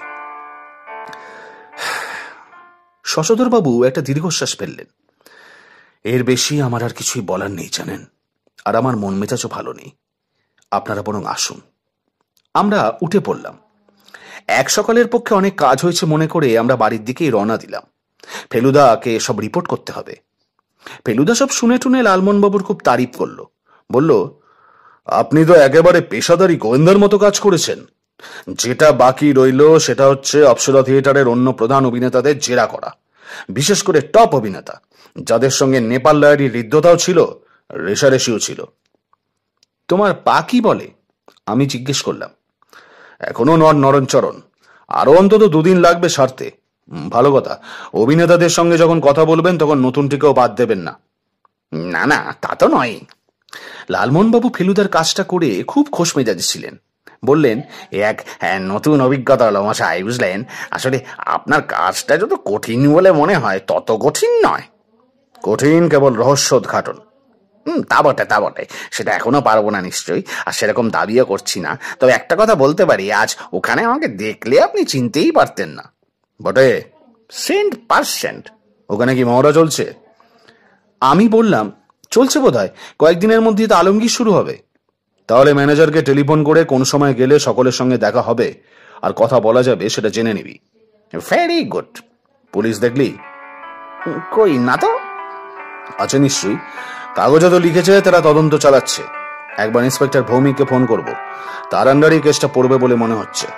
শশধরবাবু একটা দীর্ঘশ্বাস ফেললেন। এর বেশি আমার আর কিছুই বলার নেই জানেন, আর আমার মন মেজাজও ভালো নেই। আপনারা বরং আসুন। আমরা উঠে পড়লাম। এক সকালের পক্ষে অনেক কাজ হয়েছে মনে করে আমরা বাড়ির দিকেই রওনা দিলাম। ফেলুদাকে সব রিপোর্ট করতে হবে। ফেলুদা সব শুনে টুনে লালমোহনবাবুর খুব তারিফ করলো। বলল, আপনি তো একেবারে পেশাদারি গোয়েন্দার মতো কাজ করেছেন। যেটা বাকি রইল সেটা হচ্ছে অপ্সরা থিয়েটারের অন্য প্রধান অভিনেতাদের জেরা করা, বিশেষ করে টপ অভিনেতা যাদের সঙ্গে নেপাল লাহিড়ীর হৃদ্যতাও ছিল, রেশারেশিও ছিল। তোমার পা কি বলে? আমি জিজ্ঞেস করলাম। এখনো নর নরণচরণ, আরো অন্তত দুদিন লাগবে সারতে। ভালো কথা, অভিনেতাদের সঙ্গে যখন কথা বলবেন তখন নতুনটিকেও বাদ দেবেন না। না না, তা তো নয়। লালমোহনবাবু ফেলুদার কাজটা করে খুব খোশ মেজাজে ছিলেন। বললেন, এক নতুন অভিজ্ঞতা হলো মশাই, বুঝলেন? আসলে আপনার কাজটা যত কঠিন বলে মনে হয় তত কঠিন নয়। কঠিন কেবল রহস্য উদ্ঘাটন। হুম, তা বটে তা বটে, সেটা এখনো পারবো না নিশ্চয়ই, আর সেরকম দাবিও করছি না। তবে একটা কথা বলতে পারি, আজ ওখানে আমাকে দেখলে আপনি চিনতেই পারতেন না। বটে? Cent percent. ওখানে কি মহড়া চলছে? আমি বললাম, চলছে বোধহয়, কয়েকদিনের মধ্যেই তো আলমগীর শুরু হবে। তাহলে ম্যানেজারকে টেলিফোন করে কোন সময় গেলে সকলের সঙ্গে দেখা হবে আর কথা বলা যাবে সেটা জেনে নিবি। Very good. পুলিশ দেখলি? কই না তো। আছে নিশ্চয়ই, কাগজে তো লিখেছে তারা তদন্ত চালাচ্ছে। একবার ইন্সপেক্টর ভৌমিককে ফোন করব, তার আন্ডারেই কেসটা পড়বে বলে মনে হচ্ছে।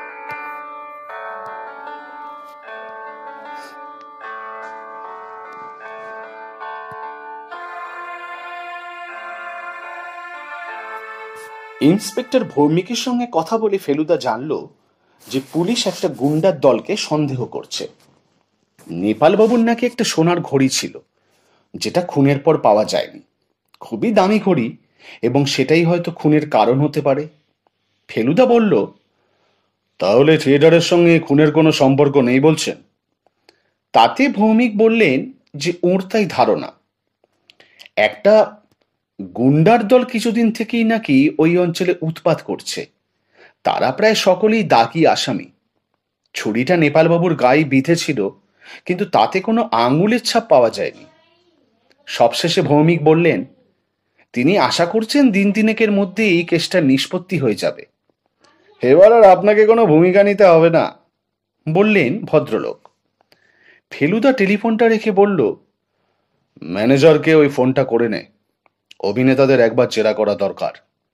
ইন্সপেক্টর ভৌমিকের সঙ্গে কথা বলে ফেলুদা জানল যে পুলিশ একটা গুন্ডার দলকে সন্দেহ করছে। নেপালবাবুর নাকি একটা সোনার ঘড়ি ছিল, যেটা খুনের পর পাওয়া যায়নি। খুবই দামি ঘড়ি, এবং সেটাই হয়তো খুনের কারণ হতে পারে। ফেলুদা বলল, তাহলে থিয়েটারের সঙ্গে খুনের কোনো সম্পর্ক নেই বলছেন? তাতে ভৌমিক বললেন যে ওর তাই ধারণা। একটা গুন্ডার দল কিছুদিন থেকেই নাকি ওই অঞ্চলে উৎপাত করছে। তারা প্রায় সকলেই দাগি আসামি। ছুরিটা নেপালবাবুর গায়ে বিঁধেছিল, কিন্তু তাতে কোনো আঙুলের ছাপ পাওয়া যায়নি। সবশেষে ভৌমিক বললেন, তিনি আশা করছেন দিন তিনেকের মধ্যে এই কেসটার নিষ্পত্তি হয়ে যাবে। এবার আর আপনাকে কোনো ভূমিকা নিতে হবে না, বললেন ভদ্রলোক। ফেলুদা টেলিফোনটা রেখে বলল, ম্যানেজারকে ওই ফোনটা করে নে, অভিনেতাদের একবার জেরা করা দরকার।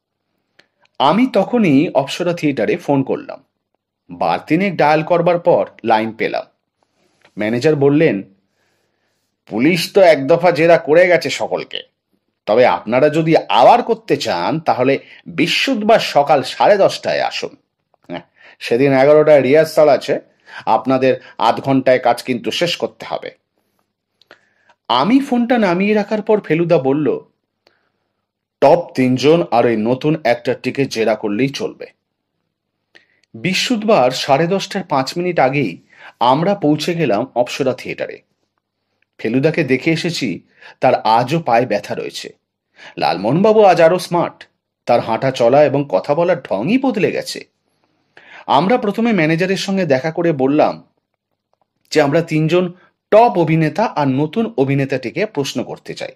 আমি তখনই অপ্সরা থিয়েটারে ফোন করলাম। বার তিনেক ডায়াল করবার পর লাইন পেলাম। ম্যানেজার বললেন, পুলিশ তো এক দফা জেরা করে গেছে সকলকে, তবে আপনারা যদি আবার করতে চান তাহলে বৃহস্পতিবার সকাল সাড়ে দশটায় আসুন। সেদিন এগারোটায় রিহার্সাল আছে, আপনাদের আধ ঘন্টায় কাজ কিন্তু শেষ করতে হবে। আমি ফোনটা নামিয়ে রাখার পর ফেলুদা বলল, টপ তিনজন আর ওই নতুন অ্যাক্টরটিকে জেরা করলেই চলবে। বৃহস্পতিবার সাড়ে দশটার পাঁচ মিনিট আগেই আমরা পৌঁছে গেলাম অপ্সরা থিয়েটারে। ফেলুদাকে দেখে এসেছি, তার আজও পায়ে ব্যথা রয়েছে। লালমোহনবাবু আজ আরো স্মার্ট, তার হাঁটা চলা এবং কথা বলার ঢংই বদলে গেছে। আমরা প্রথমে ম্যানেজারের সঙ্গে দেখা করে বললাম যে আমরা তিনজন টপ অভিনেতা আর নতুন অভিনেতাটিকে প্রশ্ন করতে চাই।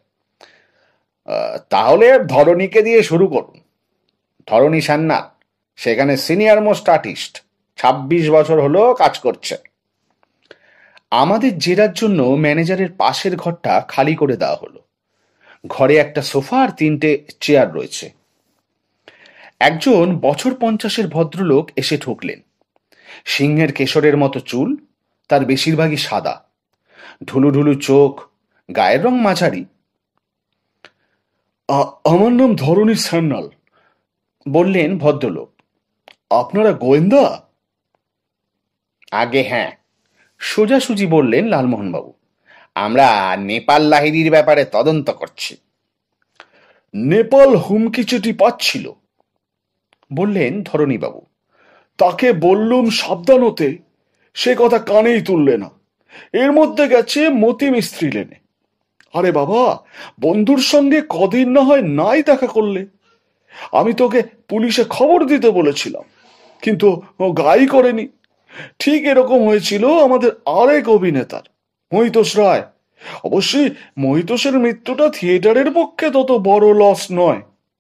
তাহলে ধরণীকে দিয়ে শুরু করুন। ধরণী সান্নাল, সেখানে সিনিয়র মোস্ট আর্টিস্ট, ছাব্বিশ বছর হলো কাজ করছে। আমাদের জেরার জন্য ম্যানেজারের পাশের ঘরটা খালি করে দেওয়া হলো। ঘরে একটা সোফা আর তিনটে চেয়ার রয়েছে। একজন বছর পঞ্চাশের ভদ্রলোক এসে ঢুকলেন। সিংহের কেশরের মতো চুল, তার বেশিরভাগই সাদা, ঢুলু ঢুলু চোখ, গায়ের রং মাঝারি। আমার নাম ধরণী সান্যাল, বললেন ভদ্রলোক। আপনারা গোয়েন্দা? আগে হ্যাঁ, সোজাসুজি বললেন লালমোহনবাবু। আমরা নেপাল লাহিড়ীর ব্যাপারে তদন্ত করছি। নেপাল হুমকি চিঠি পাচ্ছিল, বললেন ধরণীবাবু। তাকে বললুম সাবধান হতে, সে কথা কানেই তুললে না। এর মধ্যে গেছে মতি মিস্ত্রি লেনে। আরে বাবা, বন্ধুর সঙ্গে কদিন না হয় নাই দেখা করলে। আমি তোকে পুলিশে খবর দিতে বলেছিলাম, কিন্তু ও গাই করেনি। ঠিক এরকম হয়েছিল আমাদের আরেক অভিনেতার, মহিতোষ রায়। অবশ্যই মহিতোষের মৃত্যুটা থিয়েটারের পক্ষে তত বড় লস নয়।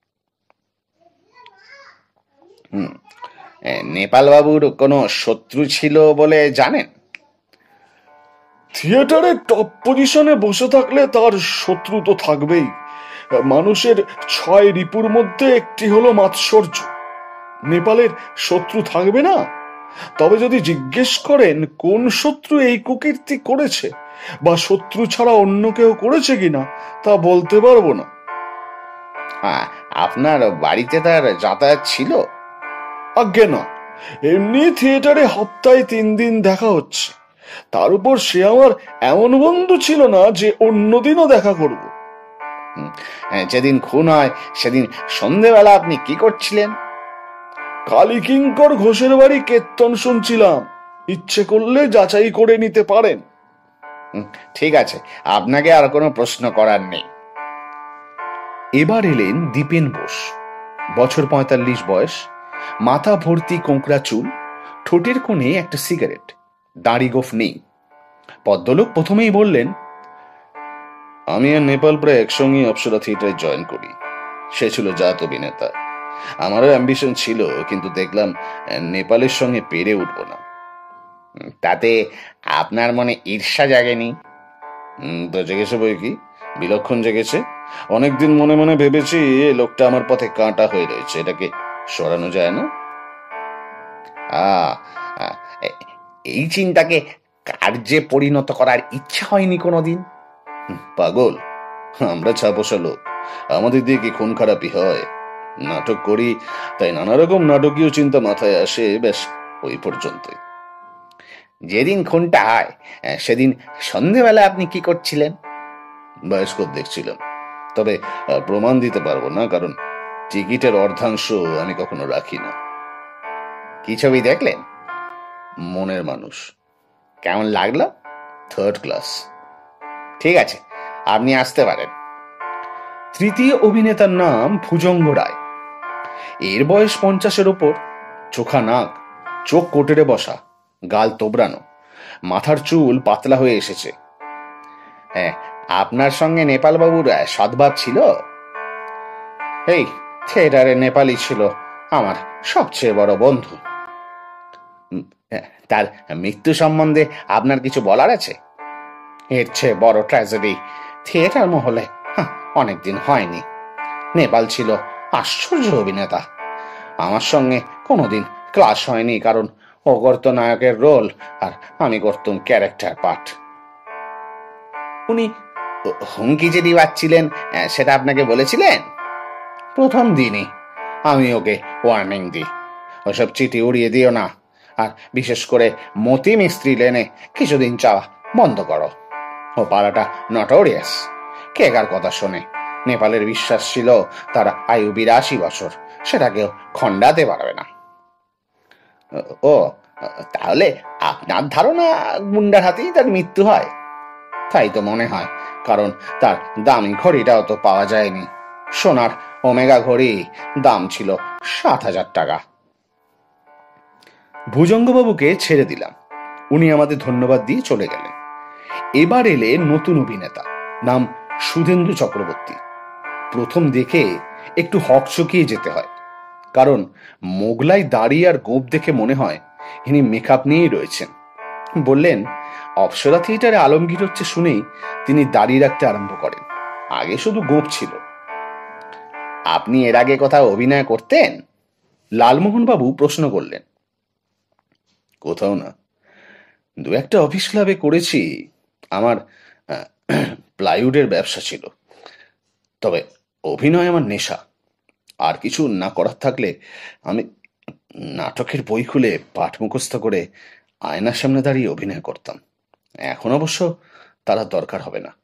হুম, নেপালবাবুর কোনো শত্রু ছিল বলে জানেন? থিয়েটারের টপ পজিশনে বসে থাকলে তার শত্রু তো থাকবেই। মানুষের ছয় রিপুর মধ্যে একটি হলো মাৎসর্য। নেপালের শত্রু থাকবে না? তবে যদি জিজ্ঞেস করেন কোন শত্রু এই কুকীর্তি করেছে বা শত্রু ছাড়া অন্য কেউ করেছে কিনা, তা বলতে পারবো না। হ্যাঁ, আপনার বাড়িতে তার যাতায়াত ছিল? আজ্ঞে না, এমনি থিয়েটারে সপ্তাহে তিন দিন দেখা হচ্ছে। তার উপর সে আমার এমন বন্ধু ছিল না যে অন্যদিনও দেখা করব। হুম, হ্যাঁ, যেদিন খুন হয় সেদিন সন্ধেবেলা আপনি কি করছিলেন? কালীকিঙ্কর ঘোষের বাড়ি কীর্তন শুনছিলাম। ইচ্ছে করলে যাচাই করে নিতে পারেন। হুম, ঠিক আছে, আপনাকে আর কোনো প্রশ্ন করার নেই। এবার এলেন দীপেন বোস। বছর পঁয়তাল্লিশ বয়স, মাথা ভর্তি কোঁকড়া চুল, ঠোঁটের কোণে একটা সিগারেট, দাড়ি গোঁফ নেই। পদ্মলোক প্রথমেই বললেন, আমি আর নেপাল প্রায় একসঙ্গে অপ্সরা থিয়েটারে জয়েন করি। সে ছিল জাত অভিনেতা, আমারও অ্যাম্বিশন ছিল, কিন্তু দেখলাম নেপালের সঙ্গে পেরে উঠবো না। তাতে আপনার মনে ঈর্ষা জাগেনি? তো জেগেছে বই কি, বিলক্ষণ জেগেছে। অনেকদিন মনে মনে ভেবেছি এ লোকটা আমার পথে কাঁটা হয়ে রয়েছে, এটাকে সরানো যায় না। আহ এই চিন্তাকে কার্যে পরিণত করার ইচ্ছা হয়নি কোনোদিন? পাগল, আমরা ছাপোষা লোক, আমাদের দিয়ে কি খুন খারাপি হয়? নাটক করি তাই নানা রকম নাটকীয় চিন্তা মাথায় আসে, ব্যাস ওই পর্যন্তই। যেদিন খুনটা হয় সেদিন সন্ধেবেলা আপনি কি করছিলেন? বায়োস্কোপ দেখছিলাম, তবে প্রমাণ দিতে পারবো না, কারণ টিকিটের অর্ধাংশ আমি কখনো রাখি না। কি ছবি দেখলেন? মনের মানুষ। কেমন লাগলো? Third class. ঠিক আছে, আপনি আসতে পারেন। তৃতীয় অভিনেতার নাম ভুজঙ্গ রায়। এর বয়স পঞ্চাশের ওপর, চোখা নাক, চোখ কোটরে বসা, গাল তোবড়ানো, মাথার চুল পাতলা হয়ে এসেছে। হ্যাঁ, আপনার সঙ্গে নেপাল বাবুর সদ্ভাব ছিল? এই থিয়েটারে নেপালি ছিল আমার সবচেয়ে বড় বন্ধু। তার মৃত্যু সম্বন্ধে আপনার কিছু বলার আছে? এর চেয়ে বড় ট্র্যাজেডি থিয়েটার মহলে অনেকদিন হয়নি। নেপাল ছিল আশ্চর্য অভিনেতা, আমার সঙ্গে কোনোদিন ক্লাস হয়নি, কারণ ও করত নায়কের রোল আর আমি করতুম ক্যারেক্টার পার্ট। উনি হুমকি যে দিচ্ছিলেন সেটা আপনাকে বলেছিলেন? প্রথম দিনই আমি ওকে ওয়ার্নিং দিই, ওসব চিঠি উড়িয়ে দিও না, আর বিশেষ করে মতি মিস্ত্রি লেনে কিছুদিন চাওয়া বন্ধ করো। ও পাড়াটা নটোরিয়াস, কে কার কথা শোনে। নেপালের বিশ্বাস ছিল তার আয়ু বিরাশি বছর, সেটা কেউ খণ্ডাতে পারবে না। ও, তাহলে আপনার ধারণা গুন্ডার হাতেই তার মৃত্যু হয়? তাই তো মনে হয়, কারণ তার দামি ঘড়িটাও তো পাওয়া যায়নি। সোনার ওমেগা ঘড়ি, দাম ছিল সাত হাজার টাকা। ভুজঙ্গবাবুকে ছেড়ে দিলাম, উনি আমাদের ধন্যবাদ দিয়ে চলে গেলেন। এবার এলে নতুন অভিনেতা, নাম সুধেন্দু চক্রবর্তী। প্রথম দেখে একটু হকচকিয়ে যেতে হয়, কারণ মোগলাই দাড়ি আর গোঁপ দেখে মনে হয় ইনি মেকআপ নিয়েই রয়েছেন। বললেন, অপ্সরা থিয়েটারে আলমগীর হচ্ছে শুনেই তিনি দাড়ি রাখতে আরম্ভ করেন, আগে শুধু গোঁপ ছিল। আপনি এর আগে কোথাও অভিনয় করতেন? লালমোহন বাবু প্রশ্ন করলেন। কোথাও না, দু একটা অফিস ক্লাবে করেছি। আমার প্লাইউডের ব্যবসা ছিল, তবে অভিনয় আমার নেশা। আর কিছু না করার থাকলে আমি নাটকের বই খুলে পাঠ মুখস্থ করে আয়নার সামনে দাঁড়িয়ে অভিনয় করতাম। এখন অবশ্য তারা দরকার হবে না।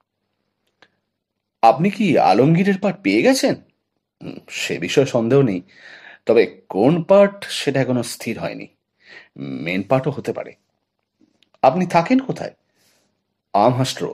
আপনি কি আলমগীরের পাঠ পেয়ে গেছেন? সে বিষয়ে সন্দেহ নেই, তবে কোন পার্ট সেটা এখনো স্থির হয়নি। মেন পার্টও হতে পারে। আপনি থাকেন কোথায়? আমহাস্ট্র।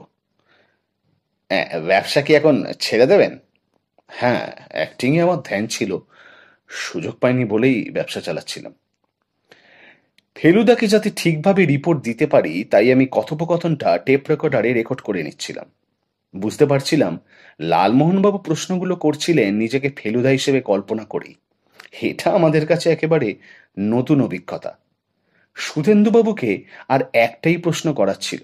ব্যবসা কি এখন ছেড়ে দেবেন? হ্যাঁ, অ্যাক্টিংয়ে আমার ধ্যান ছিল, সুযোগ পাইনি বলেই ব্যবসা চালাচ্ছিলাম। ফেলুদাকে যাতে ঠিকভাবে রিপোর্ট দিতে পারি তাই আমি কথোপকথনটা টেপ রেকর্ডারে রেকর্ড করে নিচ্ছিলাম। বুঝতে পারছিলাম লালমোহনবাবু প্রশ্নগুলো করছিলেন নিজেকে ফেলুদা হিসেবে কল্পনা করেই। এটা আমাদের কাছে একেবারে নতুন অভিজ্ঞতা। সুধেন্দুবাবুকে আর একটাই প্রশ্ন করার ছিল,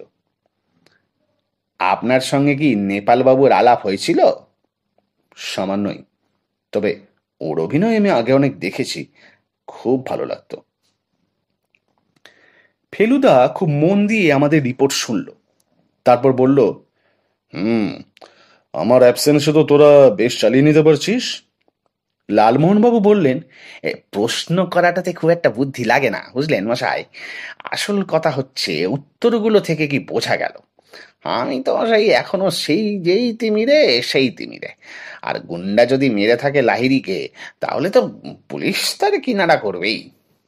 আপনার সঙ্গে কি নেপাল বাবুর আলাপ হয়েছিল? সামান্যই, তবে ওর অভিনয় আমি আগে অনেক দেখেছি, খুব ভালো লাগতো। ফেলুদা খুব মন দিয়ে আমাদের রিপোর্ট শুনল, তারপর বলল, হুম, আমার অ্যাবসেন্সে তো তোরা বেশ চালিয়ে নিতে পারছিস। লালমোহনবাবু বললেন, "এ, প্রশ্ন করাটাতে খুব একটা বুদ্ধি লাগে না, বুঝলেন মশাই। আসল কথা হচ্ছে উত্তরগুলো থেকে কি বোঝা গেল। আমি তো মশাই এখনো সেই যেই তিমিরে সেই তিমিরে। আর গুন্ডা যদি মেরে থাকে লাহিড়িকে, তাহলে তো পুলিশ তার কিনারা করবেই।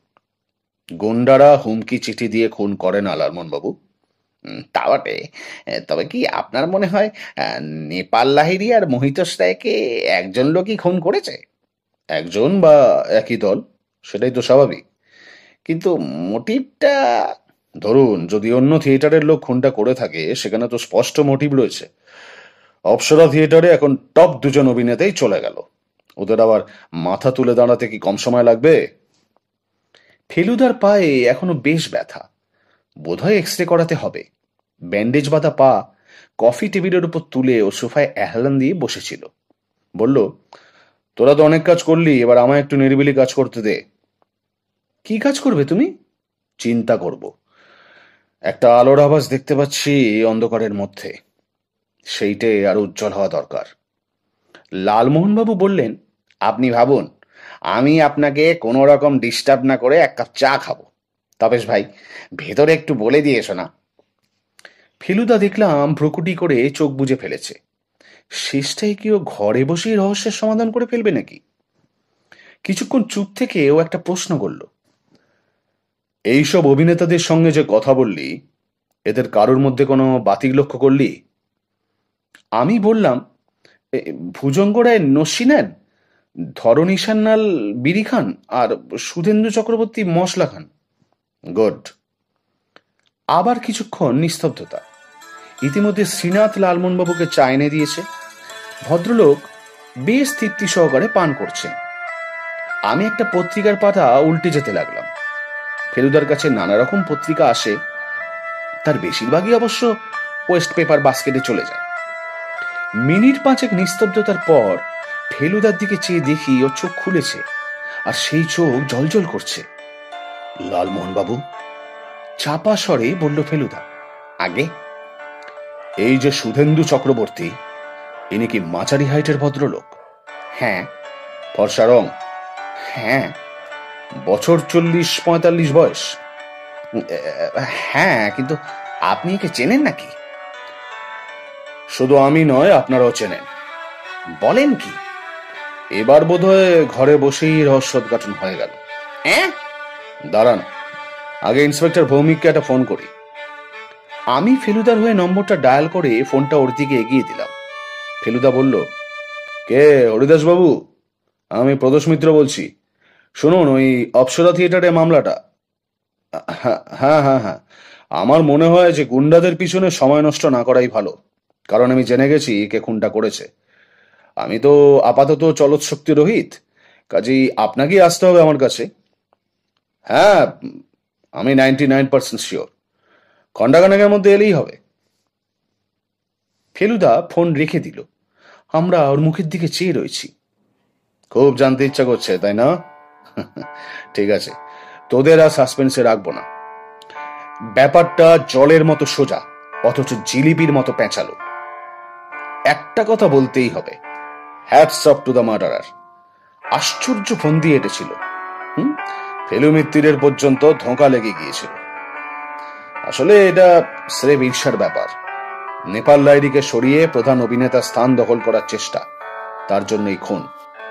গুন্ডারা হুমকি চিঠি দিয়ে খুন করে না লালমোহনবাবু। উম, তা বটে। এ, তবে কি আপনার মনে হয় আহ, নেপাল লাহিড়ী আর মহিতোষ রায়কে একজন লোকই খুন করেছে? একজন বা একই দল, সেটাই তো স্বাভাবিক। কিন্তু মোটিভটা, ধরুন যদি অন্য থিয়েটারের লোক খুনটা করে থাকে, সেখানে তো স্পষ্ট মোটিভ রয়েছে। অপ্সরা থিয়েটারে এখন টপ দুজন অভিনেতাই চলে গেল, ওদের আবার মাথা তুলে দাঁড়াতে কি কম সময় লাগবে? ফেলুদার পায়ে এখনো বেশ ব্যথা, বোধহয় এক্স রে করাতে হবে। ব্যান্ডেজ বাঁধা পা কফি টেবিলের উপর তুলে ও সোফায় এহলান দিয়ে বসেছিল। বলল, তোরা তো অনেক কাজ করলি, এবার আমায় একটু নিরিবিলি কাজ করতে দে। কি কাজ করবে তুমি? চিন্তা করব। একটা আলোর আভাস দেখতে পাচ্ছি এই অন্ধকারের মধ্যে, সেইটাই আর উজ্জ্বল হওয়া দরকার। লালমোহনবাবু বললেন, আপনি ভাবুন, আমি আপনাকে কোনো রকম ডিস্টার্ব না করে এক কাপ চা খাবো। তবেশ ভাই, ভেতরে একটু বলে দিয়ে এসো না। ফেলুদা দেখলাম ভ্রুকুটি করে চোখ বুজে ফেলেছে। শেষটাই কি ও ঘরে বসেই রহস্যের সমাধান করে ফেলবে নাকি? কিছুক্ষণ চুপ থেকে ও একটা প্রশ্ন করল, এইসব অভিনেতাদের সঙ্গে যে কথা বললি, এদের কারোর মধ্যে কোনো বাতিক লক্ষ্য করলি? আমি বললাম, "এ, ভুজঙ্গ রায় নস্যি নেন, ধরণী সান্যাল বিড়ি খান, আর সুধেন্দু চক্রবর্তী মশলা খান।" গুড। আবার কিছুক্ষণ নিস্তব্ধতা। ইতিমধ্যে শ্রীনাথ লালমোহনবাবুকে চা এনে দিয়েছে। ভদ্রলোক বেশ তৃপ্তি সহকারে পান করছেন। আমি একটা পত্রিকার পাতা উল্টে যেতে লাগলাম। ফেলুদার কাছে নানা রকম পত্রিকা আসে, তার বেশিরভাগই অবশ্য ওয়েস্ট পেপার বাস্কেটে চলে যায়। মিনিট পাঁচেক নিস্তব্ধতার পর ফেলুদার দিকে চেয়ে দেখি ও চোখ খুলেছে, আর সেই চোখ জলজল করছে। লালমোহনবাবু, চাপা স্বরে বলল ফেলুদা। আগে, এই যে সুধেন্দু চক্রবর্তী, ইনি কি মাঝারি হাইটের ভদ্রলোক? হ্যাঁ। ফর্সা রং? হ্যাঁ। বছর চল্লিশ পঁয়তাল্লিশ বয়স? হ্যাঁ, কিন্তু আপনি একে চেনেন নাকি? শুধু আমি নয়, আপনারাও চেনেন। বলেন কি? এবার বোধহয় ঘরে বসেই রহস্য উদ্ঘাটন হয়ে গেল। হ্যাঁ, দাঁড়ান, আগে ইন্সপেক্টর ভৌমিককে একটা ফোন করি। আমি ফেলুদার হয়ে নম্বরটা ডায়াল করে ফোনটা ওর দিকে এগিয়ে দিলাম। ফেলুদা বলল, কে? হরিদাস বাবু, আমি প্রদোষ মিত্র বলছি। শুনুন, ওই অপ্সরা থিয়েটারে মামলাটা। হ্যাঁ হ্যাঁ হ্যাঁ হ্যাঁ আমার মনে হয় যে গুন্ডাদের পিছনে সময় নষ্ট না করাই ভালো, কারণ আমি জেনে গেছি কে খুনটা করেছে। আমি তো আপাতত চলৎ শক্তি রহিত, কাজেই আপনাকেই আসতে হবে আমার কাছে। হ্যাঁ, আমি নাইনটি নাইন পার্সেন্ট শিওর, ঘন্টাখানেকের মধ্যে এলেই হবে। ফেলুদা ফোন রেখে দিল। আমরা ওর মুখের দিকে চেয়ে রয়েছি। খুব জানতে ইচ্ছা করছে, তাই না? ঠিক আছে, তোদের আর সাসপেন্সে রাখবো না। ব্যাপারটা জলের মতো সোজা, অথচ জিলিপির মতো পেঁচালো। একটা কথা বলতেই হবে, hats off to the murderer. আশ্চর্য ফন্দি এঁটেছিল। হুম, ফেলু মিত্তিরের পর্যন্ত ধোঁকা লেগে গিয়েছিল। আসলে এটা স্রেফ ঈর্ষার ব্যাপার। নেপাল লাহিড়ীকে সরিয়ে প্রধান অভিনেতা স্থান দখল করার চেষ্টা, তার জন্যই খুন।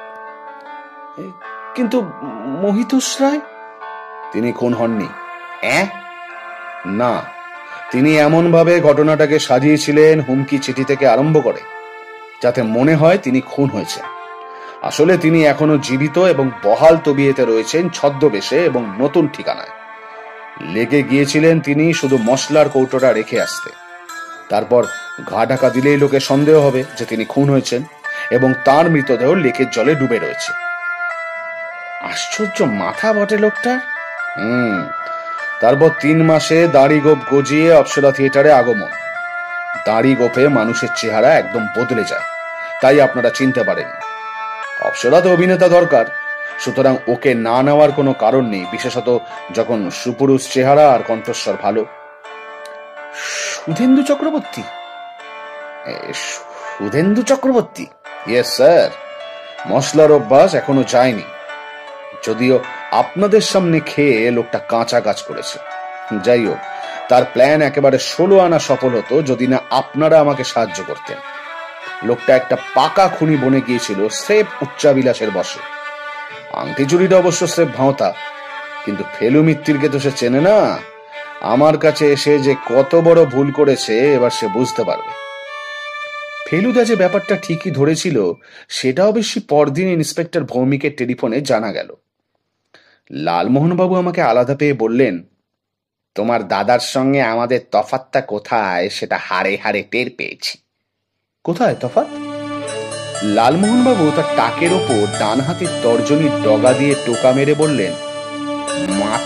কিন্তু মহিতোষ রায়? তিনি খুন হননি। না, তিনি এমন ভাবে ঘটনাটাকে সাজিয়েছিলেন, হুমকি চিঠি থেকে আরম্ভ করে, যাতে মনে হয় তিনি খুন হয়েছেন। আসলে তিনি এখনো জীবিত এবং বহাল তবিয়েতে রয়েছেন, ছদ্মবেশে এবং নতুন ঠিকানায়। লেগে গিয়েছিলেন তিনি শুধু মশলার কৌটোটা রেখে আসতে। তারপর ঘা ঢাকা দিলেই লোকে সন্দেহ হবে যে তিনি খুন হয়েছেন এবং তার মৃতদেহ লেকের জলে ডুবে রয়েছে। আশ্চর্য মাথা বটে লোকটার। হুম তারপর তিন মাসে দাড়ি গোপ গজিয়ে অপ্সরা থিয়েটারে আগমন। দাড়ি গোপে মানুষের চেহারা একদম বদলে যায়, তাই আপনারা চিনতে পারেন। অপ্সরাতে অভিনেতা দরকার, সুতরাং ওকে না নেওয়ার কোনো কারণ নেই, বিশেষত যখন সুপুরুষ চেহারা আর কণ্ঠস্বর ভালো। সুধেন্দু চক্রবর্তী? এ, সুধেন্দু চক্রবর্তী? Yes sir. মশলার অভ্যাস এখনো যায়নি, যদিও আপনাদের সামনে খেয়ে লোকটা কাঁচা কাজ করেছে। যাই হোক, তার প্ল্যান একেবারে ষোলো আনা সফল হতো যদি না আপনারা আমাকে সাহায্য করতেন। লোকটা একটা পাকা খুনি বনে গিয়েছিল স্রেফ উচ্চাবিলাসের বশে। আংটি চুরিটা অবশ্য স্রেফ ভাঁওতা, কিন্তু ফেলু মিত্তিরকে তো সে চেনে না। আমার কাছে এসে যে কত বড় ভুল করেছে এবার সে বুঝতে পারবে। ফেলুদা যে ব্যাপারটা ঠিকই ধরেছিল সেটা অবশ্যই পরদিন ইন্সপেক্টর ভৌমিকের টেলিফোনে জানা গেল। লালমোহনবাবু আমাকে আলাদা পেয়ে বললেন, তোমার দাদার সঙ্গে আমাদের তফাৎটা কোথায় সেটা হাড়ে হাড়ে টের পেয়েছি। কোথায় তফাৎ? লালমোহনবাবু তার টাকের ওপর ডান হাতের তর্জনীর ডগা দিয়ে টোকা মেরে বললেন,